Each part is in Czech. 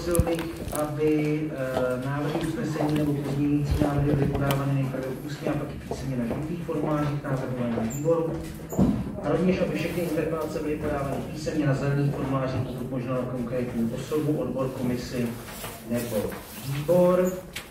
Poprosil bych, aby návrhy usnesení nebo pozměňující návrhy byly podávány nejprve ústně a pak i písemně na žlutých formulářích návrhového výboru. A rovněž, aby všechny interpelace byly podávány písemně na zelených formulářích, pokud možno na konkrétní osobu, odbor, komisi nebo výbor.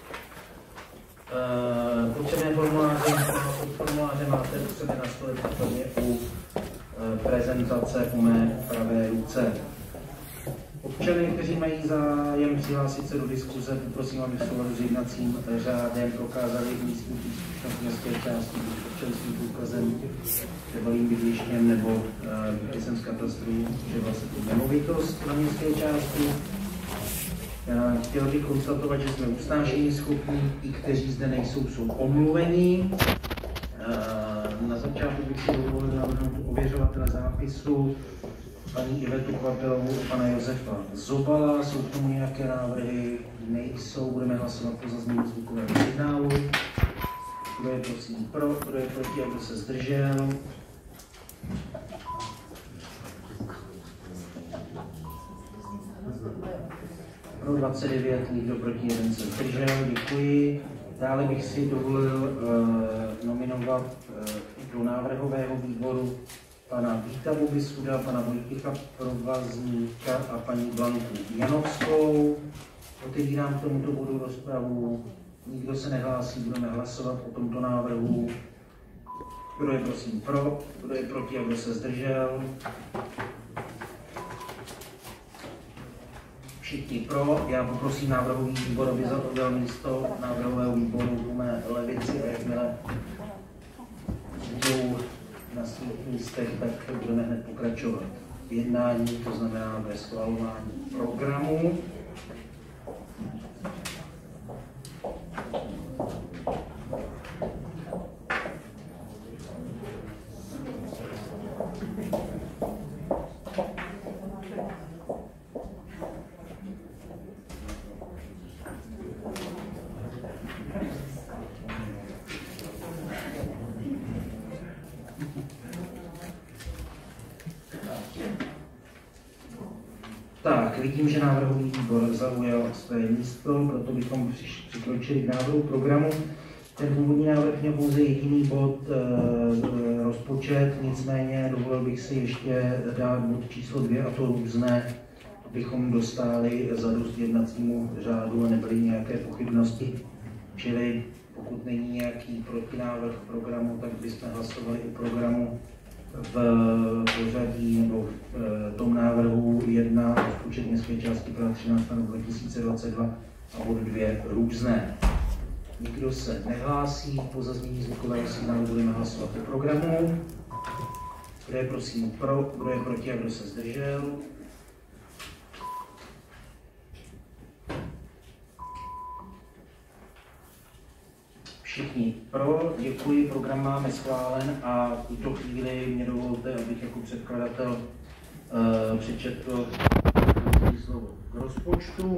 Potřebné formuláře máte u sebe na stole případně u prezentace u mé pravé ruce. Občany, kteří mají zájem přihlásit se do diskuze, poprosím, aby v souladu s jednacím řádem prokázali místní příslušnost městské části občanským průkazem, trvalým bydlištěm nebo výpisem z katastru, že vlastně tu nemovitost na městské části. Chtěl bych konstatovat, že jsme usnášení schopní, i kteří zde nejsou, jsou omluvení. Na začátku bych si dovolil navrhnout ověřovatele zápisu paní Ivetu Kvapelovou a pana Josefa Zobala. Jsou k tomu nějaké návrhy? Nejsou. Budeme hlasovat po zaznění zvukového signálu. Kdo je prosím pro, kdo je proti a kdo se zdržel? Pro 29, nikdo proti, jeden se zdržel. Děkuji. Dále bych si dovolil nominovat do návrhového výboru pana Víta Bobisuda, pana Vojtěcha Provazníka a paní Blanku Janovskou. Otevírám k tomuto bodu rozpravu. Nikdo se nehlásí, budeme hlasovat o tomto návrhu. Kdo je prosím pro, kdo je proti a kdo se zdržel? Všichni pro. Já poprosím návrhový výbor, aby zaujal místo návrhového výboru u mé levici a jakmile budou na svých místech, tak budeme hned pokračovat v jednání, to znamená ve schvalování programu. Tak, vidím, že návrhový výbor zaujal své místo, proto bychom přikročili k návrhu programu. Ten původní návrh měl pouze jediný bod, rozpočet, nicméně dovolil bych si ještě dát bod číslo 2, a to různé, abychom dostali zadost jednacímu řádu a nebyly nějaké pochybnosti. Čili pokud není nějaký protinávrh programu, tak bychom hlasovali o programu v pořadí nebo v tom návrhu 1 rozpočet městské části Praha 13 na 2022 a bod 2 různé. Nikdo se nehlásí, po zaznění zvukového signálu budeme hlasovat o programu. Kdo je prosím pro, kdo je proti a kdo se zdržel? Všichni pro, děkuji, program máme schválen a v tuto chvíli mě dovolte, abych jako předkladatel přečetl slovo k rozpočtu.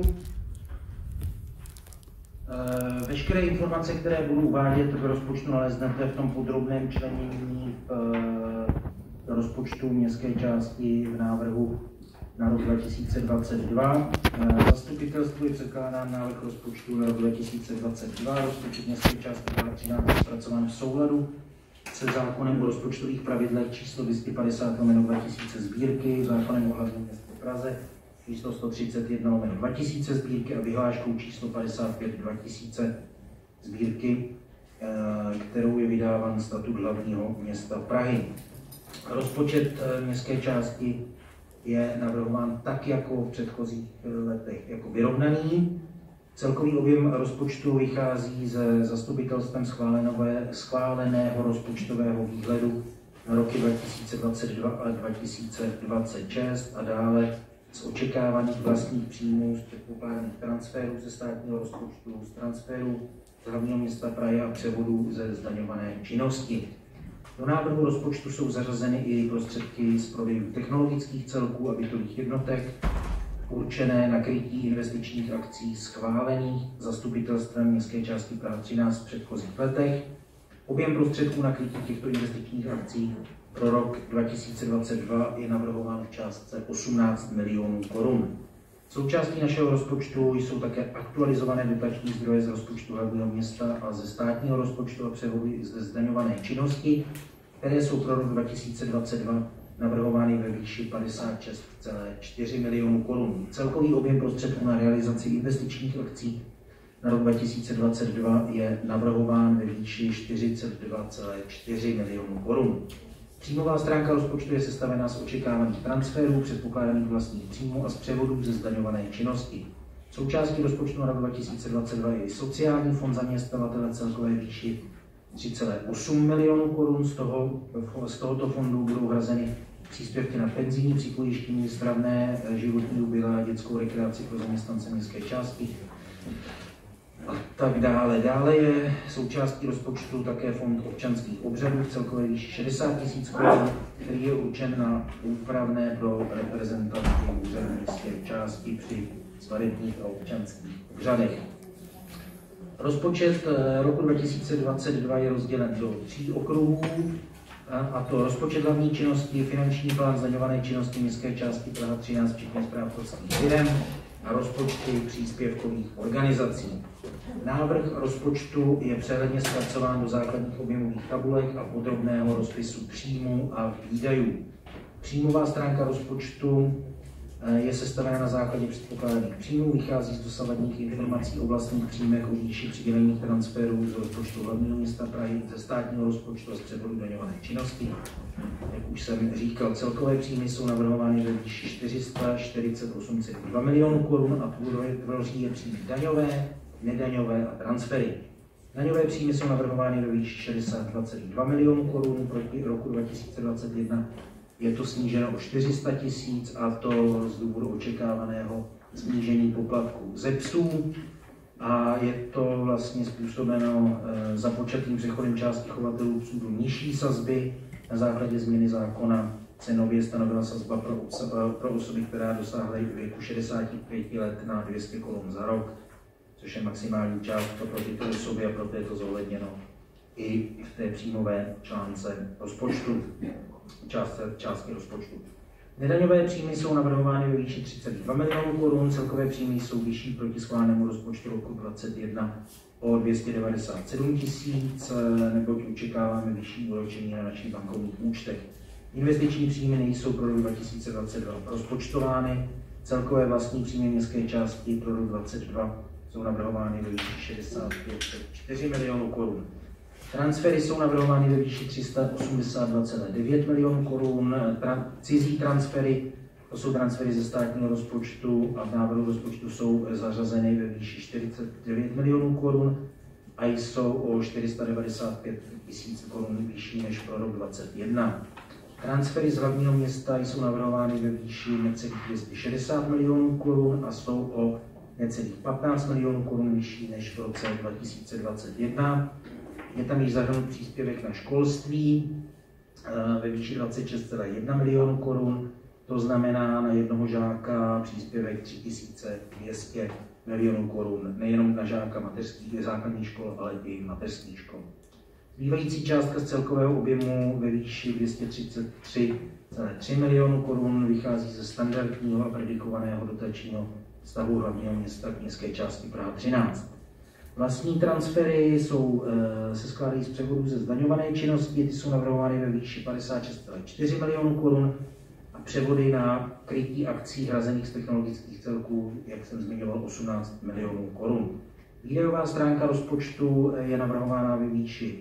Veškeré informace, které budu uvádět v rozpočtu, naleznete v tom podrobném členění rozpočtu městské části v návrhu na rok 2022. Zastupitelstvu je předkládán návrh rozpočtu na rok 2022. Rozpočet městské části Praha 13 je zpracován v souladu se zákonem o rozpočtových pravidlech číslo 250/2000 sbírky, zákonem o hlavním městě Praze číslo 131/2000 sbírky a vyhláškou číslo 55/2000 sbírky, kterou je vydáván statut hlavního města Prahy. Rozpočet městské části je navrhován tak jako v předchozích letech jako vyrovnaný. Celkový objem rozpočtu vychází ze zastupitelstvem schváleného rozpočtového výhledu na roky 2022 a 2026 a dále z očekávaných vlastních příjmů, z předpokládaných transferů ze státního rozpočtu, z transferů z hlavního města Prahy a převodů ze zdaňované činnosti. Do návrhu rozpočtu jsou zařazeny i prostředky z prodejů technologických celků a bytových jednotek, určené na krytí investičních akcí schválených zastupitelstvem městské části Praha 13 v předchozích letech. Objem prostředků na krytí těchto investičních akcí pro rok 2022 je navrhován v částce 18 milionů korun. Součástí našeho rozpočtu jsou také aktualizované dotační zdroje z rozpočtu hlavního města a ze státního rozpočtu a převody ze zdaňované činnosti, které jsou pro rok 2022 navrhovány ve výši 56,4 milionů korun. Celkový objem prostředků na realizaci investičních akcí na rok 2022 je navrhován ve výši 42,4 milionů korun. Příjmová stránka rozpočtu je sestavená z očekávaných transferů, předpokládaných vlastních příjmů a z převodů ze zdaňované činnosti. Součástí rozpočtu na rok 2022 je i sociální fond zaměstnavatele celkové výši 3,8 milionů korun. Z tohoto fondu budou hrazeny příspěvky na penzijní připojištění, stravné, životní bydlení, dětskou rekreaci pro zaměstnance městské části a tak dále. Dále je součástí rozpočtu také fond občanských obřadů v celkové výši 60 000 korun, který je určen na úpravné pro reprezentanty úřadu městské části při svatebních a občanských obřadech. Rozpočet roku 2022 je rozdělen do 3 okruhů, a to rozpočet hlavní činnosti, finanční plán zdaňované činnosti městské části Praha 13, včetně správcovských firem a rozpočty příspěvkových organizací. Návrh rozpočtu je přehledně zpracován do základních objemových tabulek a podrobného rozpisu příjmů a výdajů. Příjmová stránka rozpočtu je sestavena na základě předpokládaných příjmů, vychází z dosavadních informací o vlastních příjmech, o výši přidělených transferů z rozpočtu hlavního města Prahy, ze státního rozpočtu a z převodu daňované činnosti. Jak už jsem říkal, celkové příjmy jsou navrhovány ve výši 448,2 milionů korun a tvoří je příjmy daňové, nedaňové a transfery. Daňové příjmy jsou navrhovány ve výši 62,2 milionů korun, proti roku 2021 je to sníženo o 400 000 a to z důvodu očekávaného snížení poplatků ze psů a je to vlastně způsobeno započatým přechodem části chovatelů psů do nižší sazby. Na základě změny zákona se nově stanovila sazba pro osoby, která dosáhly věku 65 let na 200 korun za rok, což je maximální částka pro tyto osoby a proto je to zohledněno i v té příjmové článce rozpočtu, částky rozpočtu. Nedaňové příjmy jsou navrhovány ve výši 32 milionů korun, celkové příjmy jsou vyšší proti schválenému rozpočtu roku 2021 o 297 000, neboť očekáváme vyšší úročení na našich bankovních účtech. Investiční příjmy nejsou pro rok 2022 rozpočtovány, celkové vlastní příjmy městské části pro rok 2022 jsou navrhovány ve výši 65,4 milionů korun. Transfery jsou navrhovány ve výši 382,9 milionů korun. Cizí transfery, to jsou transfery ze státního rozpočtu a v návrhu rozpočtu jsou zařazeny ve výši 49 milionů korun a jsou o 495 000 korun vyšší než pro rok 2021. Transfery z hlavního města jsou navrhovány ve výši necelých 260 milionů korun a jsou o necelých 15 milionů korun vyšší než v roce 2021. Je tam již zahrnut příspěvek na školství ve výši 26,1 milionů korun, to znamená na jednoho žáka příspěvek 3200 milionů korun, nejenom na žáka mateřských základních škol, ale i mateřských škol. Zbývající částka z celkového objemu ve výši 233,3 milionů korun vychází ze standardního a predikovaného dotačního stavu hlavního města k městské části Praha 13. Vlastní transfery se skládají z převodů ze zdaňované činnosti, ty jsou navrhovány ve výši 56,4 milionů korun a převody na krytí akcí hrazených z technologických celků, jak jsem zmiňoval, 18 milionů korun. Výdajová stránka rozpočtu je navrhována ve výši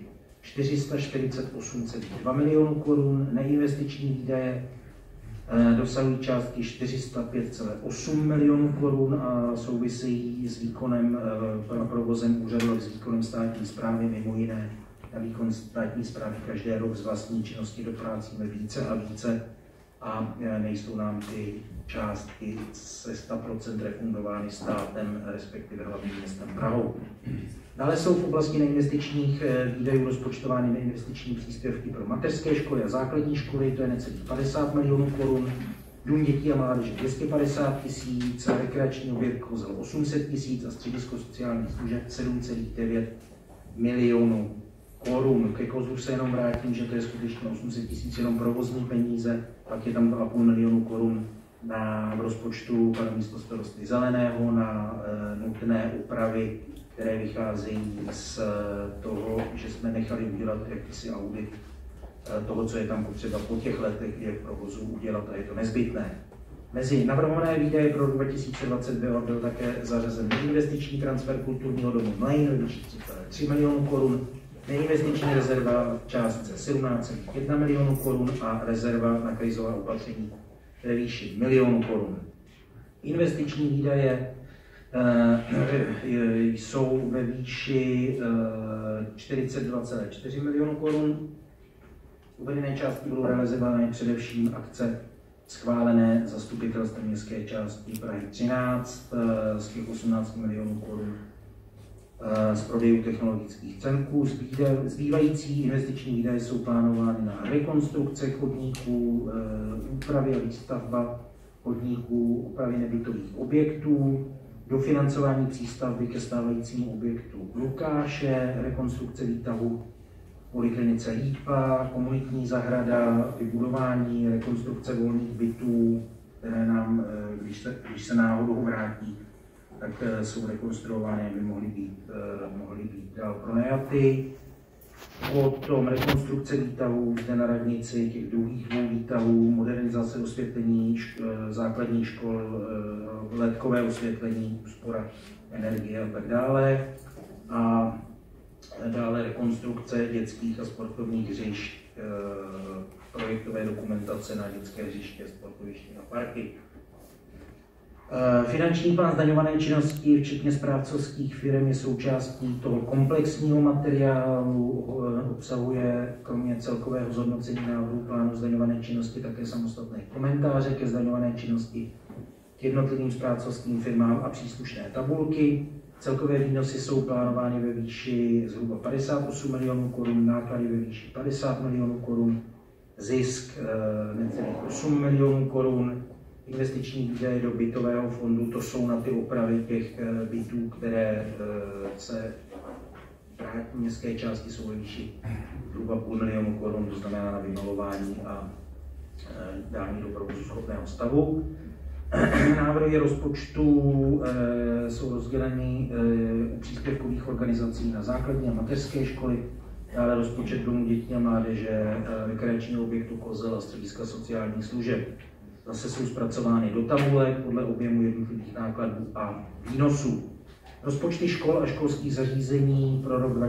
448,2 milionů korun, neinvestiční výdaje dosahují částky 405,8 milionů korun a souvisejí s výkonem provozem úřadu a s výkonem státní správy, mimo jiné na výkon státní správy každý rok z vlastní činnosti doplácíme více a více a nejsou nám ty částky se 100% refundovány státem, respektive hlavním městem Prahou. Dále jsou v oblasti neinvestičních výdajů rozpočtovány neinvestiční příspěvky pro mateřské školy a základní školy, to je necelých 50 milionů korun, dům dětí a mládeže 250 000, rekreační objekt Kozel 800 000 a středisko sociálních služeb 7,9 milionů korun. Ke Kozlu se jenom vrátím, že to je skutečně 800 000 jenom provozní peníze, pak je tam 2,5 milionu korun v rozpočtu pana místostarosty Zeleného na nutné úpravy, které vycházejí z toho, že jsme nechali udělat jakýsi audit toho, co je tam potřeba po těch letech, kdy je v provozu udělat, a je to nezbytné. Mezi navrhované výdaje pro rok 2022 byl také zařazen investiční transfer kulturního domu Mlejn ve výši 3 milionů korun, neinvestiční rezerva v částce 17,1 milionů korun a rezerva na krizová opatření ve výši 1 milionu korun. Investiční výdaje jsou ve výši 42,4 milionů korun. Uvedené částky budou realizovány především akce schválené zastupitelstvem městské části Prahy 13 z těch 18 milionů korun z prodejů technologických cenků. Zbývající investiční výdaje jsou plánovány na rekonstrukce chodníků, úpravy a výstavba chodníků, úpravy nebytových objektů, dofinancování přístavby ke stávajícímu objektu Lukáše, rekonstrukce výtahu poliklinice Lípa, komunitní zahrada, vybudování, rekonstrukce volných bytů, které nám, když se náhodou vrátí, tak jsou rekonstruovány, aby mohly být dál pronajaty. Potom rekonstrukce výtahů zde na radnici, těch druhých dvou výtahů, modernizace osvětlení základních škol, ledkové osvětlení, úspora energie a tak dále. A dále rekonstrukce dětských a sportovních hřišť, projektové dokumentace na dětské hřiště, sportoviště a parky. Finanční plán zdaňované činnosti, včetně správcovských firm, je součástí toho komplexního materiálu, obsahuje kromě celkového zhodnocení návrhu plánu zdaňované činnosti také samostatné komentáře ke zdaňované činnosti k jednotlivým správcovským firmám a příslušné tabulky. Celkové výnosy jsou plánovány ve výši zhruba 58 milionů korun, náklady ve výši 50 milionů korun, zisk necelých 8 milionů korun. Investiční výdaje do bytového fondu, to jsou na ty opravy těch bytů, které se v městské části jsou ve výši zhruba 0,5 milionu korun, to znamená na vymalování a dání do provozu schopného stavu. Návrhy rozpočtu jsou rozděleny u příspěvkových organizací na základní a mateřské školy, dále rozpočet domů dětí a mládeže, rekreačního objektu Kozel a střediska sociálních služeb. Zase jsou zpracovány do tabulek podle objemu jednotlivých nákladů a výnosů. Rozpočty škol a školských zařízení pro rok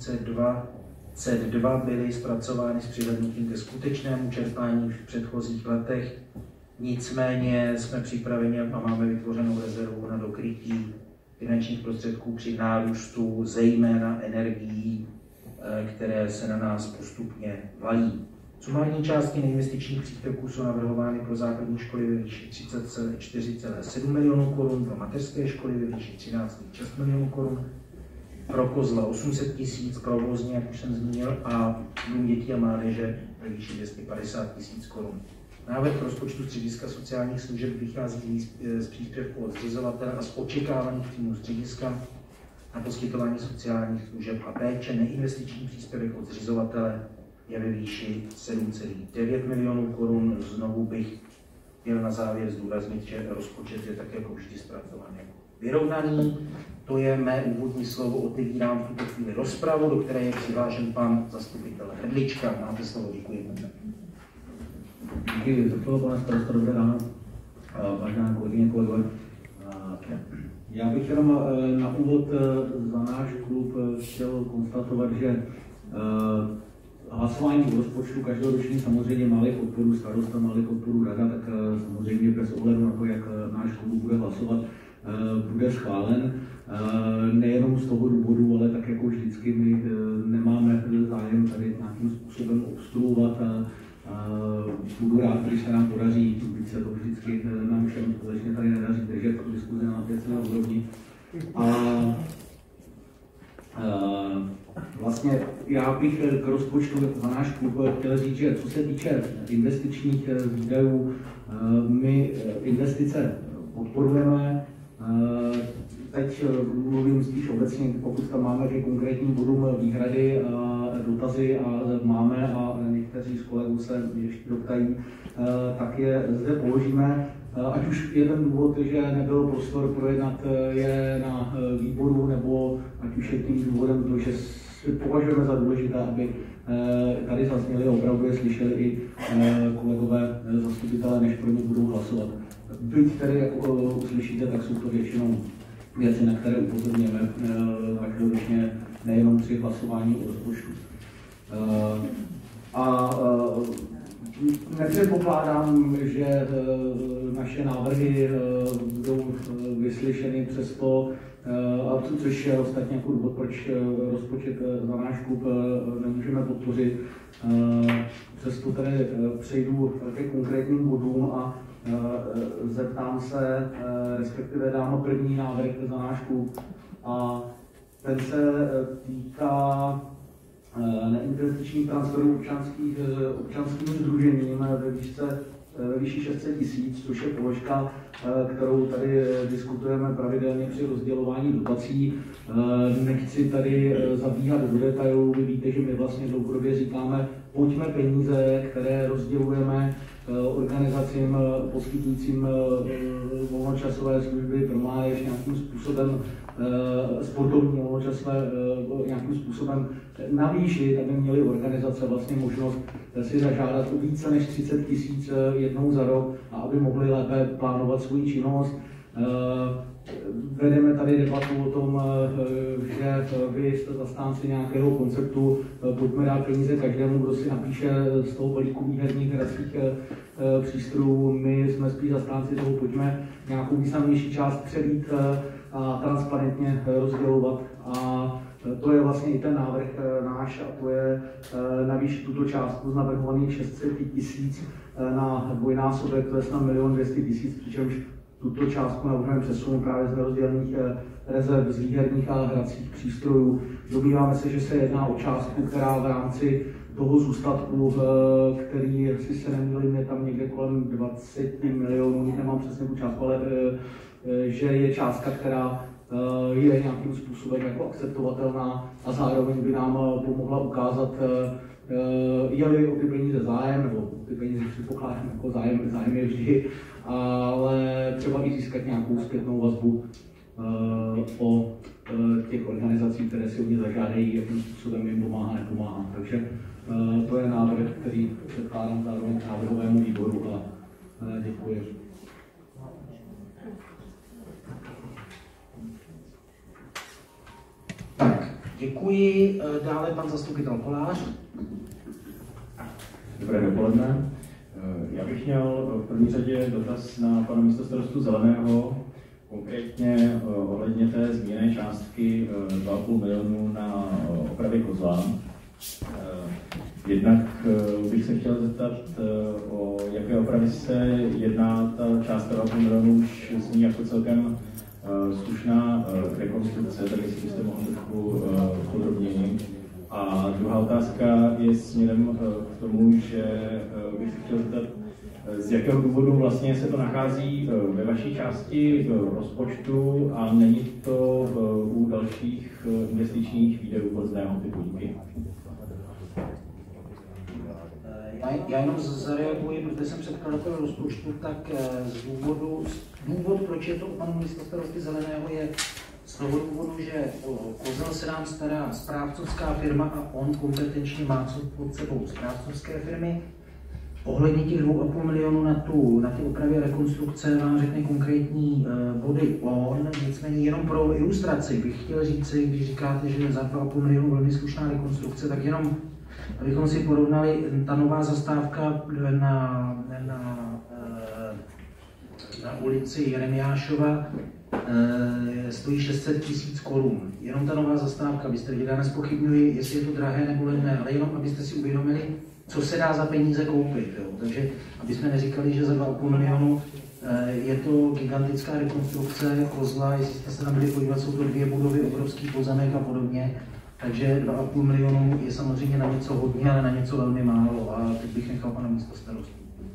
2022 byly zpracovány s přihlédnutím ke skutečnému čerpání v předchozích letech. Nicméně jsme připraveni a máme vytvořenou rezervu na dokrytí finančních prostředků při nárůstu zejména energií, které se na nás postupně valí. Sumární částky neinvestičních příspěvků jsou navrhovány pro základní školy ve výši 34,7 milionů korun, pro mateřské školy ve výši 13,6 milionů korun, pro Kozla 800 000, provozně, jak už jsem zmínil, a dům dětí a mládeže ve výši 250 000 korun. Návrh rozpočtu střediska sociálních služeb vychází z příspěvku od zřizovatele a z očekávaných příjmů střediska na poskytování sociálních služeb a péče. Neinvestiční příspěvek od zřizovatele je ve výši 7,9 milionů korun. Znovu bych chtěl na závěr zdůraznit, že rozpočet je tak jako vždy zpracovaný vyrovnaný. To je mé úvodní slovo, otevírám v tuto chvíli rozpravu, do které je přihlášen pan zastupitel Hrdlička. Máte slovo, děkuji. Díky za slovo, pane starosto, dobré ráno. Vážená kolegyně, kolegové. Já bych jenom na úvod za náš klub chtěl konstatovat, že hlasování o rozpočtu každoročně samozřejmě má-li podporu starosta, má-li podporu rada, tak samozřejmě bez ohledu na to, jak náš klub bude hlasovat, bude schválen. Nejenom z toho důvodu, ale tak jako vždycky my nemáme zájem tady nějakým způsobem obstruovat. Budu rád, když se nám podaří, byť se to vždycky nám všem společně tady nedaří držet diskuze na věcné úrovni. Vlastně já bych k rozpočtu za náš klub chtěl říct, že co se týče investičních výdajů, my investice podporujeme. Teď mluvím spíš obecně, pokud tam máme ke konkrétním bodům výhrady, dotazy a máme a někteří z kolegů se ještě doptají, tak je zde položíme. ať už je ten důvod, že nebyl prostor projednat je na výboru, nebo ať už je tím důvodem to, že si považujeme za důležité, aby tady zazněli a opravdu je slyšeli i kolegové zastupitelé, než pro ně budou hlasovat. Byť tedy, jak uslyšíte, tak jsou to většinou věci, na které upozorněme každoročně nejenom při hlasování o rozpočtu. Nepředpokládám, že naše návrhy budou vyslyšeny přesto, což je ostatně jako důvod, proč rozpočet za náš klub nemůžeme podpořit. Přesto tedy přejdu ke konkrétním bodům a zeptám se, respektive dám první návrh za náš klub. A ten se týká neinvestičních transferů občanským sdružením ve výši 600 000, což je položka, kterou tady diskutujeme pravidelně při rozdělování dotací. Nechci tady zabíhat do detailů, vy víte, že my vlastně dlouhodobě říkáme, pojďme peníze, které rozdělujeme organizacím poskytujícím volnočasové služby pro mládež nějakým způsobem sportovní volnočasové nějakým způsobem navýšit, aby měly organizace vlastně možnost si zažádat o více než 30 000 jednou za rok a aby mohly lépe plánovat svou činnost. Vedeme tady debatu o tom, že vy jste zastánci nějakého konceptu, pojďme dát peníze každému, kdo si napíše z toho balíku výherních hradských přístrojů. My jsme spíš zastánci toho, pojďme nějakou významnější část přelít a transparentně rozdělovat. A to je vlastně i ten návrh náš, a to je navýšit tuto částku z navrhovaných 600 000 na dvojnásobek, to je snad 1 200 000, přičemž tuto částku navrhujeme přesunout právě z nerozdělených rezerv z výherních a hracích přístrojů. Domníváme se, že se jedná o částku, která v rámci toho zůstatku, který, jestli se nemýlím, je tam někde kolem 20 milionů, nemám přesně tu částku, ale že je částka, která je nějakým způsobem jako akceptovatelná a zároveň by nám pomohla ukázat, je-li o ty peníze zájem, nebo ty peníze předpokládám jako zájem je vždy, ale třeba i získat nějakou zpětnou vazbu o těch organizacích, které si o ně zažádají, jakým způsobem jim pomáhá, nepomáhá. Takže to je návrh, který předkládám zároveň k návrhovému výboru a děkuji. Tak, děkuji. Dále pan zastupitel Kolář. Dobré dopoledne. Já bych měl v první řadě dotaz na pana místostarostu Zeleného, konkrétně ohledně té zmíněné částky 2,5 milionu na opravy kozla. Jednak bych se chtěl zeptat, o jaké opravy se jedná. Ta částka 2,5 milionu už zní jako celkem slušná rekonstrukce, tak jestli byste mohli trochu podrobněji. A druhá otázka je směrem k tomu, že bych se chtěl zeptat, z jakého důvodu vlastně se to nachází ve vaší části rozpočtu a není to u dalších investičních výdajů podobného typu. Díky. Já jenom zareaguji, protože jsem předkladatel rozpočtu, tak důvod, proč je to u panu místostarosty Zeleného, je z toho důvodu, že o kozel se nám stará správcovská firma a on kompetenčně má pod sebou správcovské firmy. Ohledně těch 2,5 milionu na ty opravy a rekonstrukce vám řekne konkrétní body on, nicméně jenom pro ilustraci bych chtěl říci, když říkáte, že za 2,5 milionu velmi slušná rekonstrukce, tak jenom abychom si porovnali, ta nová zastávka na ulici Jeremiášova stojí 600 000 korun. Jenom ta nová zastávka, abyste viděli, já nezpochybňuji, jestli je to drahé nebo levné, ale jenom abyste si uvědomili, co se dá za peníze koupit. Jo. Takže aby jsme neříkali, že za 2,5 milionu je to gigantická rekonstrukce kozla, jestli jste se tam byli podívat, jsou to 2 budovy, obrovský pozemek a podobně. Takže 2,5 milionu je samozřejmě na něco hodně, ale na něco velmi málo. A teď bych nechal pana místostarostu.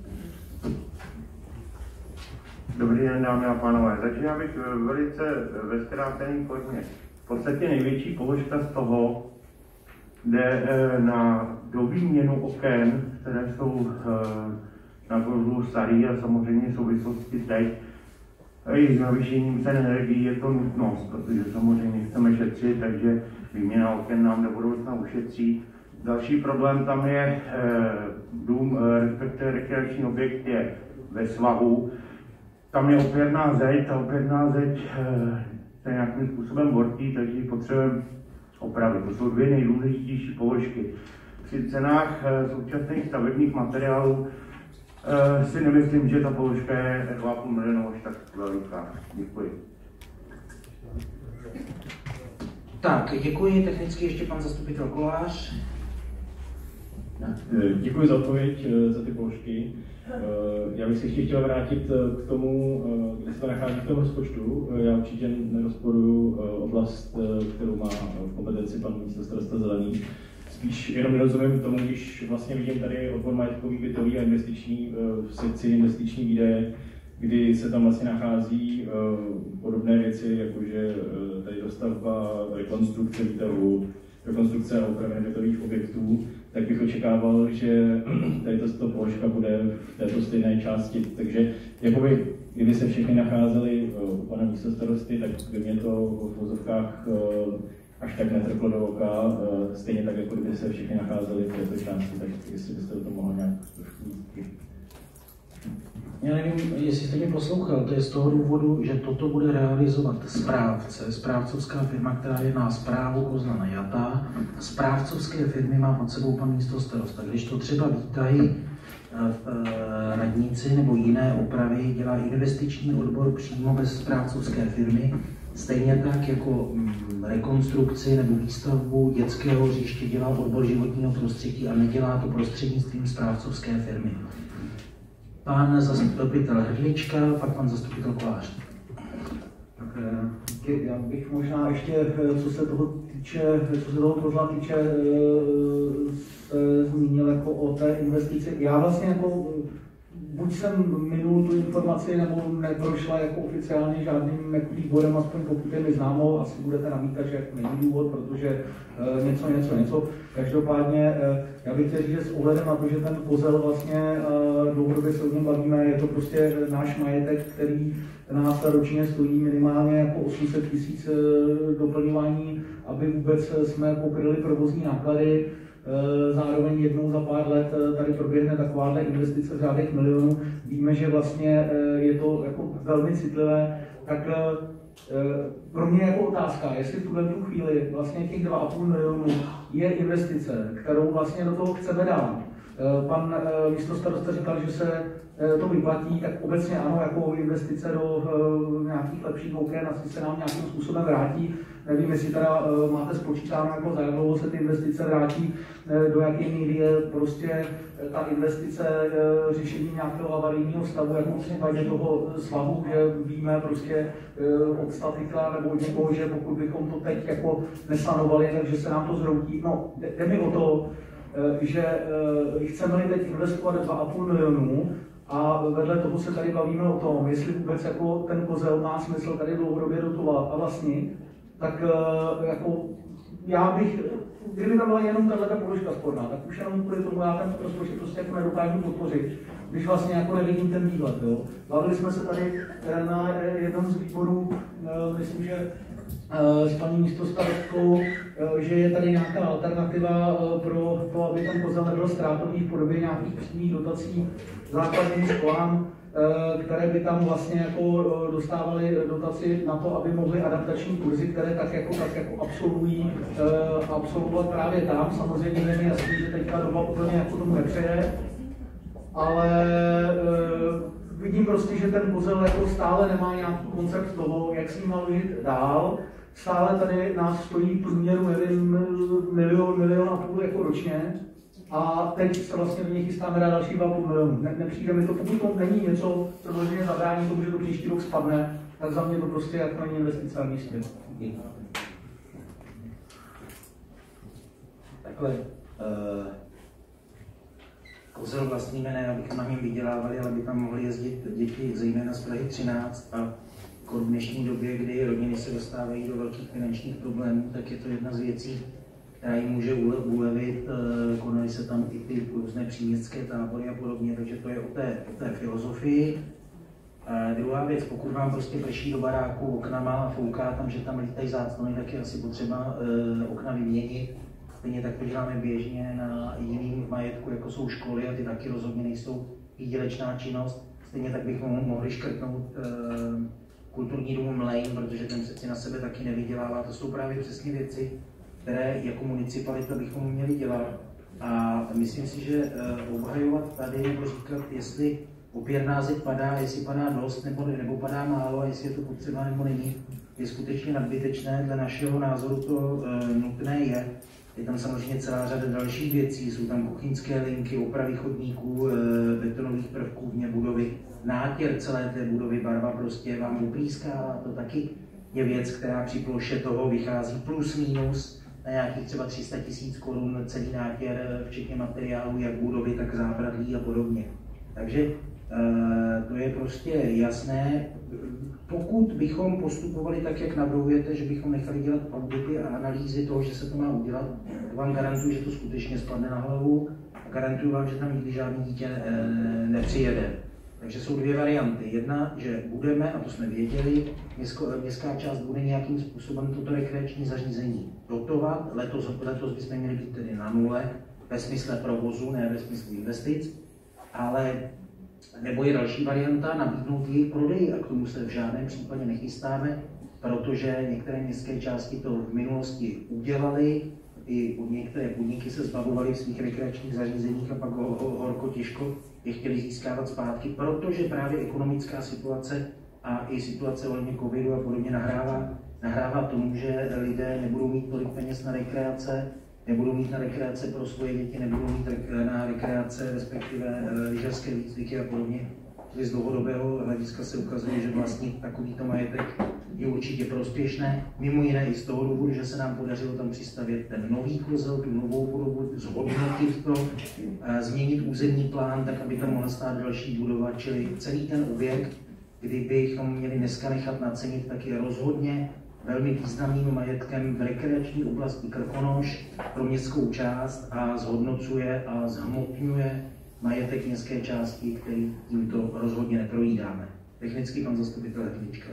Dobrý den, dámy a pánové. Začínám bych velice ve zkráceném formě. V podstatě největší položka z toho jde na dovýměnu oken, které jsou na bylo starý a samozřejmě v souvislosti teď i s navýšením cen energií je to nutnost, protože samozřejmě chceme šetřit, takže výměna oken nám do budoucna ušetří. Další problém tam je dům, respektive rekreační objekt je ve svahu. Tam je opěrná zeď, ta opěrná zeď se nějakým způsobem bortí, takže ji potřebujeme opravit. To jsou dvě nejdůležitější položky. Při cenách současných stavebních materiálů si nemyslím, že ta položka je 2,5 milionu až tak veliká. Děkuji. Tak, děkuji. Technicky ještě pan zastupitel Kolář. Děkuji za odpověď, za ty položky. Já bych se ještě chtěl vrátit k tomu, kde se to nachází v tom rozpočtu. Já určitě nerozporuju oblast, kterou má v kompetenci pan místostarosta Zelený. Spíš jenom nerozumím tomu, když vlastně vidím tady odbor majetkový, bytový a investiční v sekci investiční výdaje, kdy se tam vlastně nachází podobné věci, jakože tady dostavba, rekonstrukce výtahu, rekonstrukce a opravy bytových objektů, tak bych očekával, že tady to položka bude v této stejné části. Takže jakoby, kdyby se všechny nacházely u pana místostarosty, tak by mě to v vozovkách až tak netrklo do oka, stejně tak, jako kdyby se všechny nacházely v této části, tak jestli byste o tom mohl nějak trošku víc. Já nevím, jestli jste mě poslouchal, to je z toho důvodu, že toto bude realizovat správce, správcovská firma, která jedná správu Kozla najatá. Správcovské firmy má pod sebou pan místostarosta. Když to třeba výtahy radnici nebo jiné opravy dělá investiční odbor přímo bez správcovské firmy, stejně tak jako rekonstrukci nebo výstavbu dětského hřiště dělá odbor životního prostředí a nedělá to prostřednictvím správcovské firmy. Pan zastupitel Hrdlička, pak pan zastupitel Kolář. Tak já bych možná ještě, co se toho Kozla týče, se zmínil jako o té investici. Já vlastně jako buď jsem minul tu informaci, nebo neprošla jako oficiálně žádným jako výborem, aspoň pokud je mi známo, asi budete namítat, že jako není důvod, protože něco. Každopádně já bych chtěl říct, že s ohledem na to, že ten kozel vlastně dlouhodobě se o něm bavíme, je to prostě náš majetek, který nás ročně stojí minimálně jako 800 000 doplňování, aby vůbec jsme pokryli provozní náklady. Zároveň jednou za pár let tady proběhne takováhle investice v řádech milionů. Víme, že vlastně je to jako velmi citlivé, tak pro mě jako otázka, jestli v tuhle chvíli vlastně těch 2,5 milionů je investice, kterou vlastně do toho chceme dát. Pan místostarosta říkal, že se to vyplatí, tak obecně ano, jako investice do nějakých lepších oken asi se nám nějakým způsobem vrátí. Nevím, jestli teda máte spočítáno, jako za jak dlouho se ty investice vrátí, do jaké míry je prostě ta investice řešení nějakého havarijního stavu, jako v případě toho svahu, že víme prostě od statika nebo od někoho, že pokud bychom to teď jako nesanovali, takže se nám to zhroutí. No, jde mi o to, že chceme-li teď investovat 2,5 milionů a vedle toho se tady bavíme o tom, jestli vůbec jako ten kozel má smysl tady dlouhodobě dotovat a vlastnit, tak jako já bych, kdyby tam byla jenom tato položka sporná, tak už jenom kvůli tomu já ten rozpočet prostě jako nedokážu podpořit, když vlastně jako nevidím ten výhled. Jo. Bavili jsme se tady na jednom z výborů, myslím, že s paní místostarostkou, že je tady nějaká alternativa pro to, aby ten kozel nebyl ztrátový v podobě nějakých přímých dotací základním školám, které by tam vlastně jako dostávaly dotaci na to, aby mohly adaptační kurzy, které tak jako absolvují, absolvovat právě tam. Samozřejmě je mi jasný, že teďka doba úplně jako tomu nepřeje, ale vidím prostě, že ten kozel jako stále nemá nějaký koncept toho, jak s ním naložit dál. Stále tady nás stojí v průměru, nevím, milion a půl jako ročně. A teď se vlastně do něj chystáme dát další 2,5 milionu. Nepřijde mi to, pokud to není něco, co vlastně zabrání tomu, že to příští rok spadne, tak za mě to prostě jako není investice na místě. Takhle, kozel vlastníme ne, abychom na něm vydělávali, ale aby tam mohli jezdit děti, zejména z Prahy 13 a v dnešní době, kdy rodiny se dostávají do velkých finančních problémů, tak je to jedna z věcí, která jim může ulevit, konaly se tam i ty různé příměstské tábory a podobně, takže to je o té filozofii. Druhá věc, pokud vám prostě prší do baráku oknama a fouká tam, že tam lítají záclony, tak je asi potřeba okna vyměnit. Stejně tak to děláme běžně na jiným majetku, jako jsou školy, a ty taky rozhodně nejsou výdělečná činnost. Stejně tak bychom mohli škrtnout kulturní dům Mlejn, protože ten přeci na sebe taky nevydělává. To jsou právě přesně věci, které jako municipalita bychom měli dělat. A myslím si, že obhajovat tady nebo říkat, jestli opěr název padá, jestli padá dost nebo padá málo, a jestli je to potřeba nebo není, je skutečně nadbytečné. Dle našeho názoru to nutné je. Je tam samozřejmě celá řada dalších věcí, jsou tam kuchyňské linky, opravy chodníků, betonových prvků vně budovy, nátěr celé té budovy, barva prostě vám uplíská, to taky je věc, která při ploše toho vychází plus minus na nějakých třeba 300 000 korun celý nátěr, včetně materiálu, jak budovy, tak zábradlí a podobně. Takže to je prostě jasné. Pokud bychom postupovali tak, jak navrhujete, že bychom nechali dělat audity a analýzy toho, že se to má udělat, to vám garantuju, že to skutečně spadne na hlavu a garantuju vám, že tam nikdy žádný dítě nepřijede. Takže jsou dvě varianty. Jedna, že budeme, a to jsme věděli, městská část bude nějakým způsobem toto rekreační zařízení dotovat. Letos bychom měli být tedy na nule, ve smyslu provozu, ne ve smyslu investic, ale nebo je další varianta, nabídnout jejich prodej, a k tomu se v žádném případě nechystáme, protože některé městské části to v minulosti udělaly, i některé podniky se zbavovaly v svých rekreačních zařízeních a pak horko těžko je chtěli získávat zpátky, protože právě ekonomická situace a i situace ohledně covidu a podobně nahrává tomu, že lidé nebudou mít tolik peněz na rekreace, nebudou mít na rekreace pro svoje děti, nebudou mít na rekreace, respektive lyžařské výcviky a podobně. Z dlouhodobého hlediska se ukazuje, že vlastně takovýto majetek je určitě prospěšné, mimo jiné i z toho důvodu, že se nám podařilo tam přistavět ten nový kozel, tu novou budovu, zhodnotit to, změnit územní plán, tak aby tam mohla stát další budova, čili celý ten objekt, kdybychom měli dneska nechat nacenit, tak je rozhodně velmi významným majetkem v rekreační oblasti Krkonoš pro městskou část a zhodnocuje a zhmotňuje majetek městské části, který tímto rozhodně neprojídáme. Technicky pan zastupitel Hrdlička.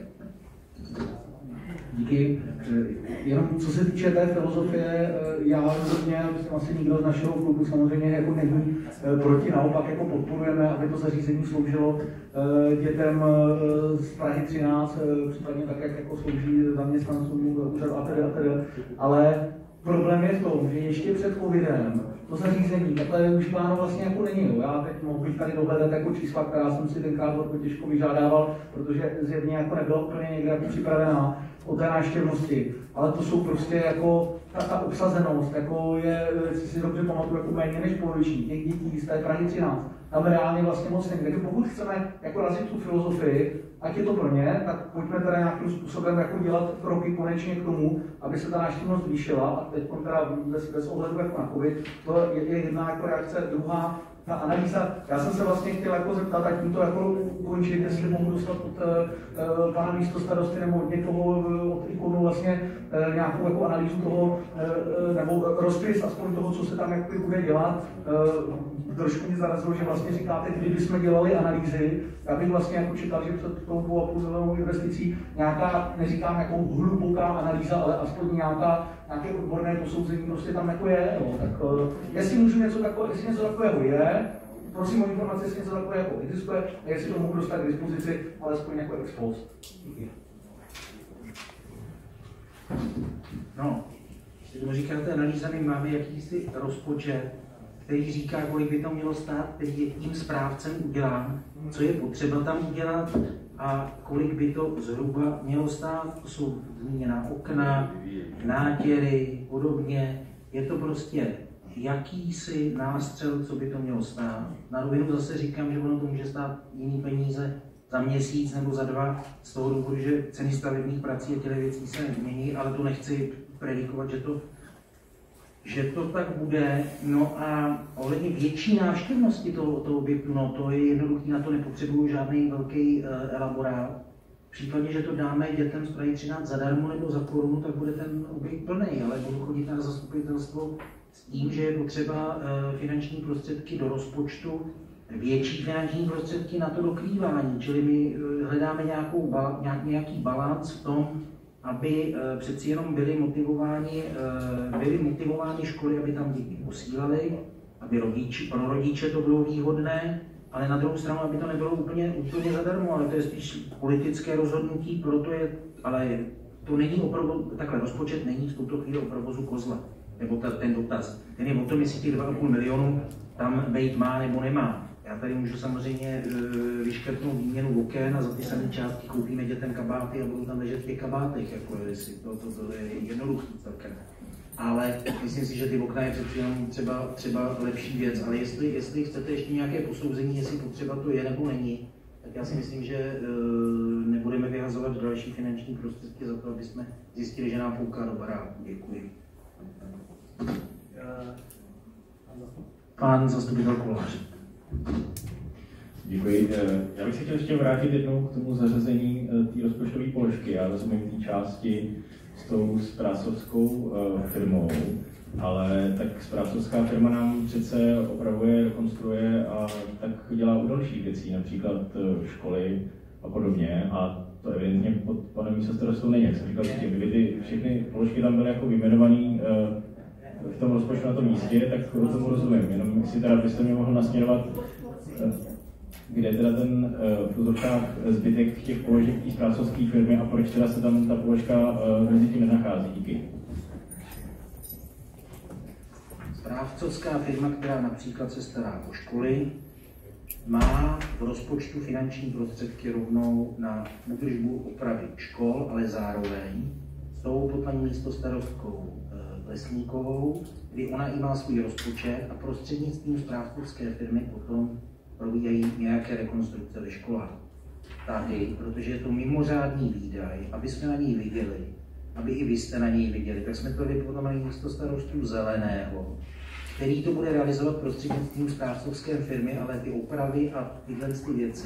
Díky. Jenom co se týče té filozofie, já rozhodně, asi nikdo z našeho klubu samozřejmě jako není proti, naopak jako podporujeme, aby to zařízení sloužilo dětem z Prahy 13, případně tak, jak jako slouží zaměstnancům úřadu atd. Ale problém je v tom, že ještě před covidem to zařízení takhle využíváno vlastně jako není. Jo. Já teď mohu být tady dohledat jako čísla, která jsem si tenkrát jako těžko vyžádával, protože zjevně jako nebyla úplně někde jako připravená o té návštěvnosti. Ale to jsou prostě jako ta obsazenost, jako je, jestli si dobře pamatuju, jako méně než poloviční těch dětí z té Prahy 13. Tam reálně vlastně moc není. Takže pokud chceme jako razit tu filozofii, ať je to pro ně, tak pojďme teda nějakým způsobem jako dělat kroky konečně k tomu, aby se ta návštěvnost zvýšila. A teď teda bez ohledu jako na covid, to je jedna jako reakce. Druhá, ta analýza, já jsem se vlastně chtěl jako zeptat, ať tím to jako ukončit, jestli mohu dostat od pana místostarosty nebo od někoho od ikonu vlastně nějakou jako analýzu toho, nebo rozpis aspoň toho, co se tam jako bude dělat. Trošku mě zarazilo, že vlastně říkáte, kdyby jsme dělali analýzy, já bych vlastně jako čekal, že před tou 2,5 milionovou investicí nějaká, neříkám jako hluboká analýza, ale aspoň nějaké odborné posouzení prostě tam jako je. Jo. Tak jestli můžu něco takového je, prosím o informace, jestli něco takového jako existuje, a jestli to mohu dostat k dispozici, alespoň jako ex post. No, když tomu říkáte analýzami, máme jakýsi rozpočet, který říká, kolik by to mělo stát, který je tím správcem udělán, co je potřeba tam udělat a kolik by to zhruba mělo stát. To jsou zmíněná okna, nátěry, podobně. Je to prostě jakýsi nástřel, co by to mělo stát. Na rovinu zase říkám, že ono to může stát jiný peníze za měsíc nebo za 2, z toho důvodu, že ceny stavebních prací a těchto věcí se mění, ale to nechci predikovat, že to tak bude. No a ohledně větší návštěvnosti toho objektu, no to je jednoduché, na to nepotřebuju žádný velký elaborát. případně, že to dáme dětem z Prahy 13 zadarmo nebo za korunu, tak bude ten objekt plný, ale budu chodit na zastupitelstvo s tím, že je potřeba finanční prostředky do rozpočtu, větší finanční prostředky na to dokrývání, čili my hledáme nějaký balans v tom, aby přeci jenom byly motivovány školy, aby tam děti posílali, aby pro rodiče to bylo výhodné, ale na druhou stranu, aby to nebylo úplně zadarmo, ale to je spíš politické rozhodnutí, ale to není takhle rozpočet není v tuto chvíli o provozu kozla, nebo ten dotaz. Ten je o tom, jestli těch 2,5 milionu tam být má nebo nemá. Já tady můžu samozřejmě vyškrtnout výměnu oken a za ty samé částky koupíme dětem kabáty a budou tam ležet v těch kabátech, jako jestli to je jednoduchý celkem. Ale myslím si, že ty okna je přeci jenom třeba lepší věc, ale jestli chcete ještě nějaké posouzení, jestli potřeba to je nebo není, tak já si myslím, že nebudeme vyhazovat další finanční prostředky za to, aby jsme zjistili, že nám fouká do baráku. Děkuji. Pán zastupitel Kolář. Děkuji. Já bych se chtěl ještě vrátit jednou k tomu zařazení té rozpočtové položky. Já rozumím té části s tou správcovskou firmou, ale tak správcovská firma nám přece opravuje, rekonstruuje a tak dělá u dalších věcí, například školy a podobně. A to evidentně pod panem místostarostou není, jak jsem říkal, kdyby ty všechny položky tam byly jako vyjmenované v tom rozpočtu na tom místě, tak tomu rozumím. Jenom jestli teda byste mě mohl nasměrovat, kde je teda ten v úzovkách zbytek těch položek té správcovské firmy a proč teda se tam ta položka mezi tím nenachází. Díky. Správcovská firma, která například se stará o školy, má v rozpočtu finanční prostředky rovnou na údržbu opravy škol, ale zároveň s tou pod paní místostarostkou Lesníkovou, kdy ona i má svůj rozpočet a prostřednictvím správcovské firmy potom probíhají nějaké rekonstrukce ve školách. Tady, protože je to mimořádný výdaj, aby jsme na něj viděli, aby i vy jste na něj viděli, tak jsme to vypověděli místostarostu Zeleného, který to bude realizovat prostřednictvím správcovské firmy, ale ty opravy a tyhle věci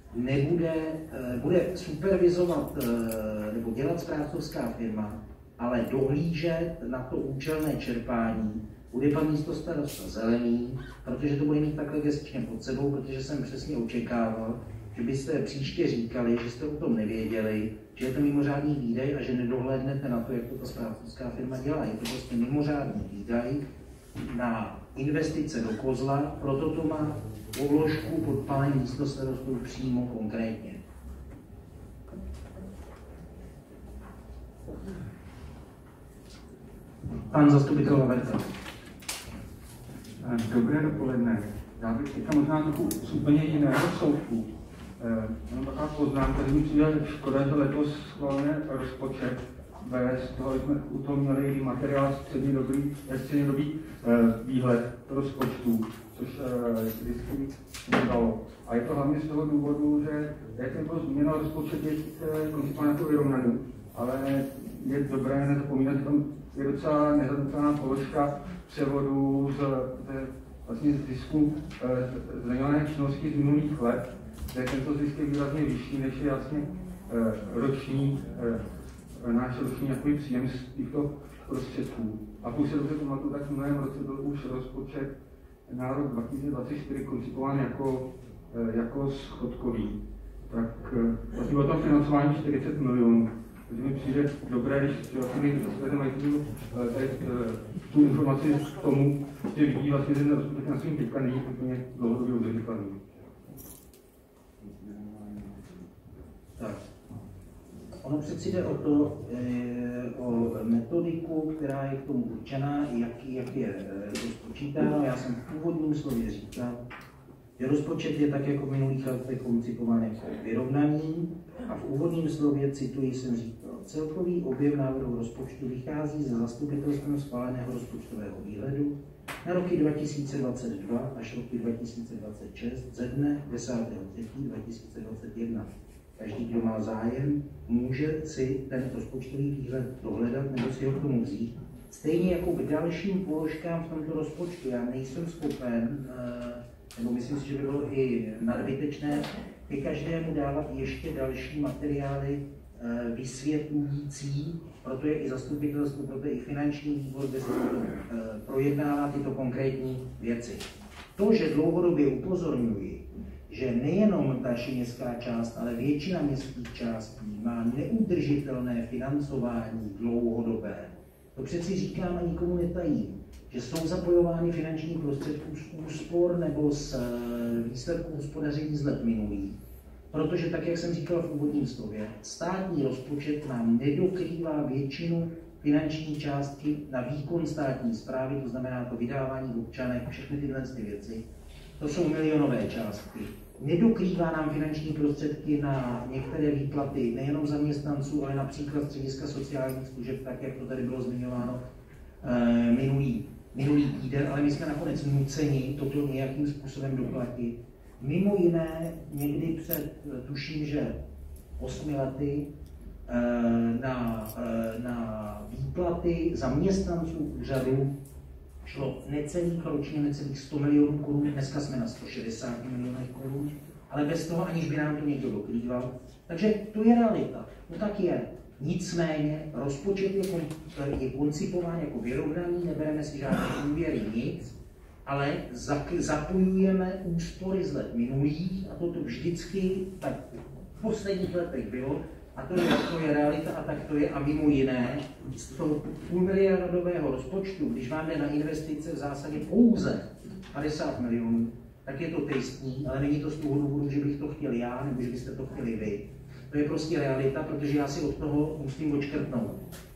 bude supervizovat nebo dělat správcovská firma, ale dohlížet na to účelné čerpání bude pan místostarosta Zelený, protože to bude mít takhle gestčně pod sebou, protože jsem přesně očekával, že byste příště říkali, že jste o tom nevěděli, že je to mimořádný výdaj a že nedohlédnete na to, jak to ta správcovská firma dělá. Je to prostě mimořádný výdaj na investice do kozla, proto to má položku pod panem místostarostou přímo konkrétně. Pan zastupitel Laverta. Dobré dopoledne. Já bych teďka možná trochu z úplně jiného soudku. Jenom taková poznámka, že mi přijde škoda, že letos schválený rozpočet bez toho, jsme u toho měli i materiál střednědobý výhled rozpočtu, což vždycky dalo. A je to hlavně z toho důvodu, že jak jsem to zmínil, rozpočet je koncipován jako vyrovnaný, ale je dobré nezapomínat, že tam je docela nezadatelná položka převodu vlastně z zisku zdaňované činnosti z minulých let, kde tento zisk je výrazně vyšší, než je vlastně náš roční takový příjem z těchto prostředků. A pokud se dobře pamatuju, tak v minulém roce byl už rozpočet na rok 2024 koncipován jako schodkový. Tak vlastně bylo tam financování 40 milionů. Takže mi přijde dobré, když vlastně mají tu informaci k tomu, že vidí vlastně, že ten rozpočet na svým teďka není úplně dlouhodobě udržitelný. Tak. Ono přeci jde o metodiku, která je k tomu určená, jak je to spočítáno. Já jsem v původním slově říkal, že rozpočet je tak jako v minulých letech koncipován jako vyrovnaný a v úvodním slově, cituji, jsem říkal, celkový objem návrhu rozpočtu vychází ze zastupitelstvem schváleného rozpočtového výhledu na roky 2022 až roky 2026 ze dne 10.3.2021. Každý, kdo má zájem, může si ten rozpočtový výhled dohledat nebo si ho k tomu vzít. Stejně jako k dalším položkám v tomto rozpočtu. Já nejsem schopen, nebo myslím si, že by bylo i nadbytečné ke každému dávat ještě další materiály vysvětlující, proto je i zastupitelstvo, proto je i finanční výbor, kde se projednává tyto konkrétní věci. To, že dlouhodobě upozorňuji, že nejenom naše městská část, ale většina městských částí má neudržitelné financování dlouhodobé, to přeci říkám a nikomu netajím, že jsou zapojovány finanční prostředky z úspor nebo z výsledků hospodaření z let minulých. Protože tak, jak jsem říkal v úvodním slově, státní rozpočet nám nedokrývá většinu finanční částky na výkon státní správy, to znamená to vydávání občanek, všechny tyhle věci. To jsou milionové částky. Nedokrývá nám finanční prostředky na některé výplaty nejenom zaměstnanců, ale například střediska sociálních služeb, tak jak to tady bylo zmiňováno minulý týden, ale my jsme nakonec nuceni toto nějakým způsobem doplatit. Mimo jiné, někdy před, tuším, že 8 lety na výplaty zaměstnanců úřadu šlo necelých 100 milionů korun, dneska jsme na 160 milionech korun, ale bez toho, aniž by nám to někdo dokrýval. Takže to je realita, no tak je. Nicméně rozpočet je koncipován jako vyrovnaný, nebereme si žádné úvěry, nic, ale zapojujeme úspory z let minulých, a to vždycky tak v posledních letech bylo, a to je realita a tak to je, a mimo jiné, z toho půlmiliardového rozpočtu, když vám jde na investice v zásadě pouze 50 milionů, tak je to tristní, ale není to z toho důvodu, že bych to chtěl já, nebo že byste to chtěli vy. To je prostě realita, protože já si od toho musím odškrtnout.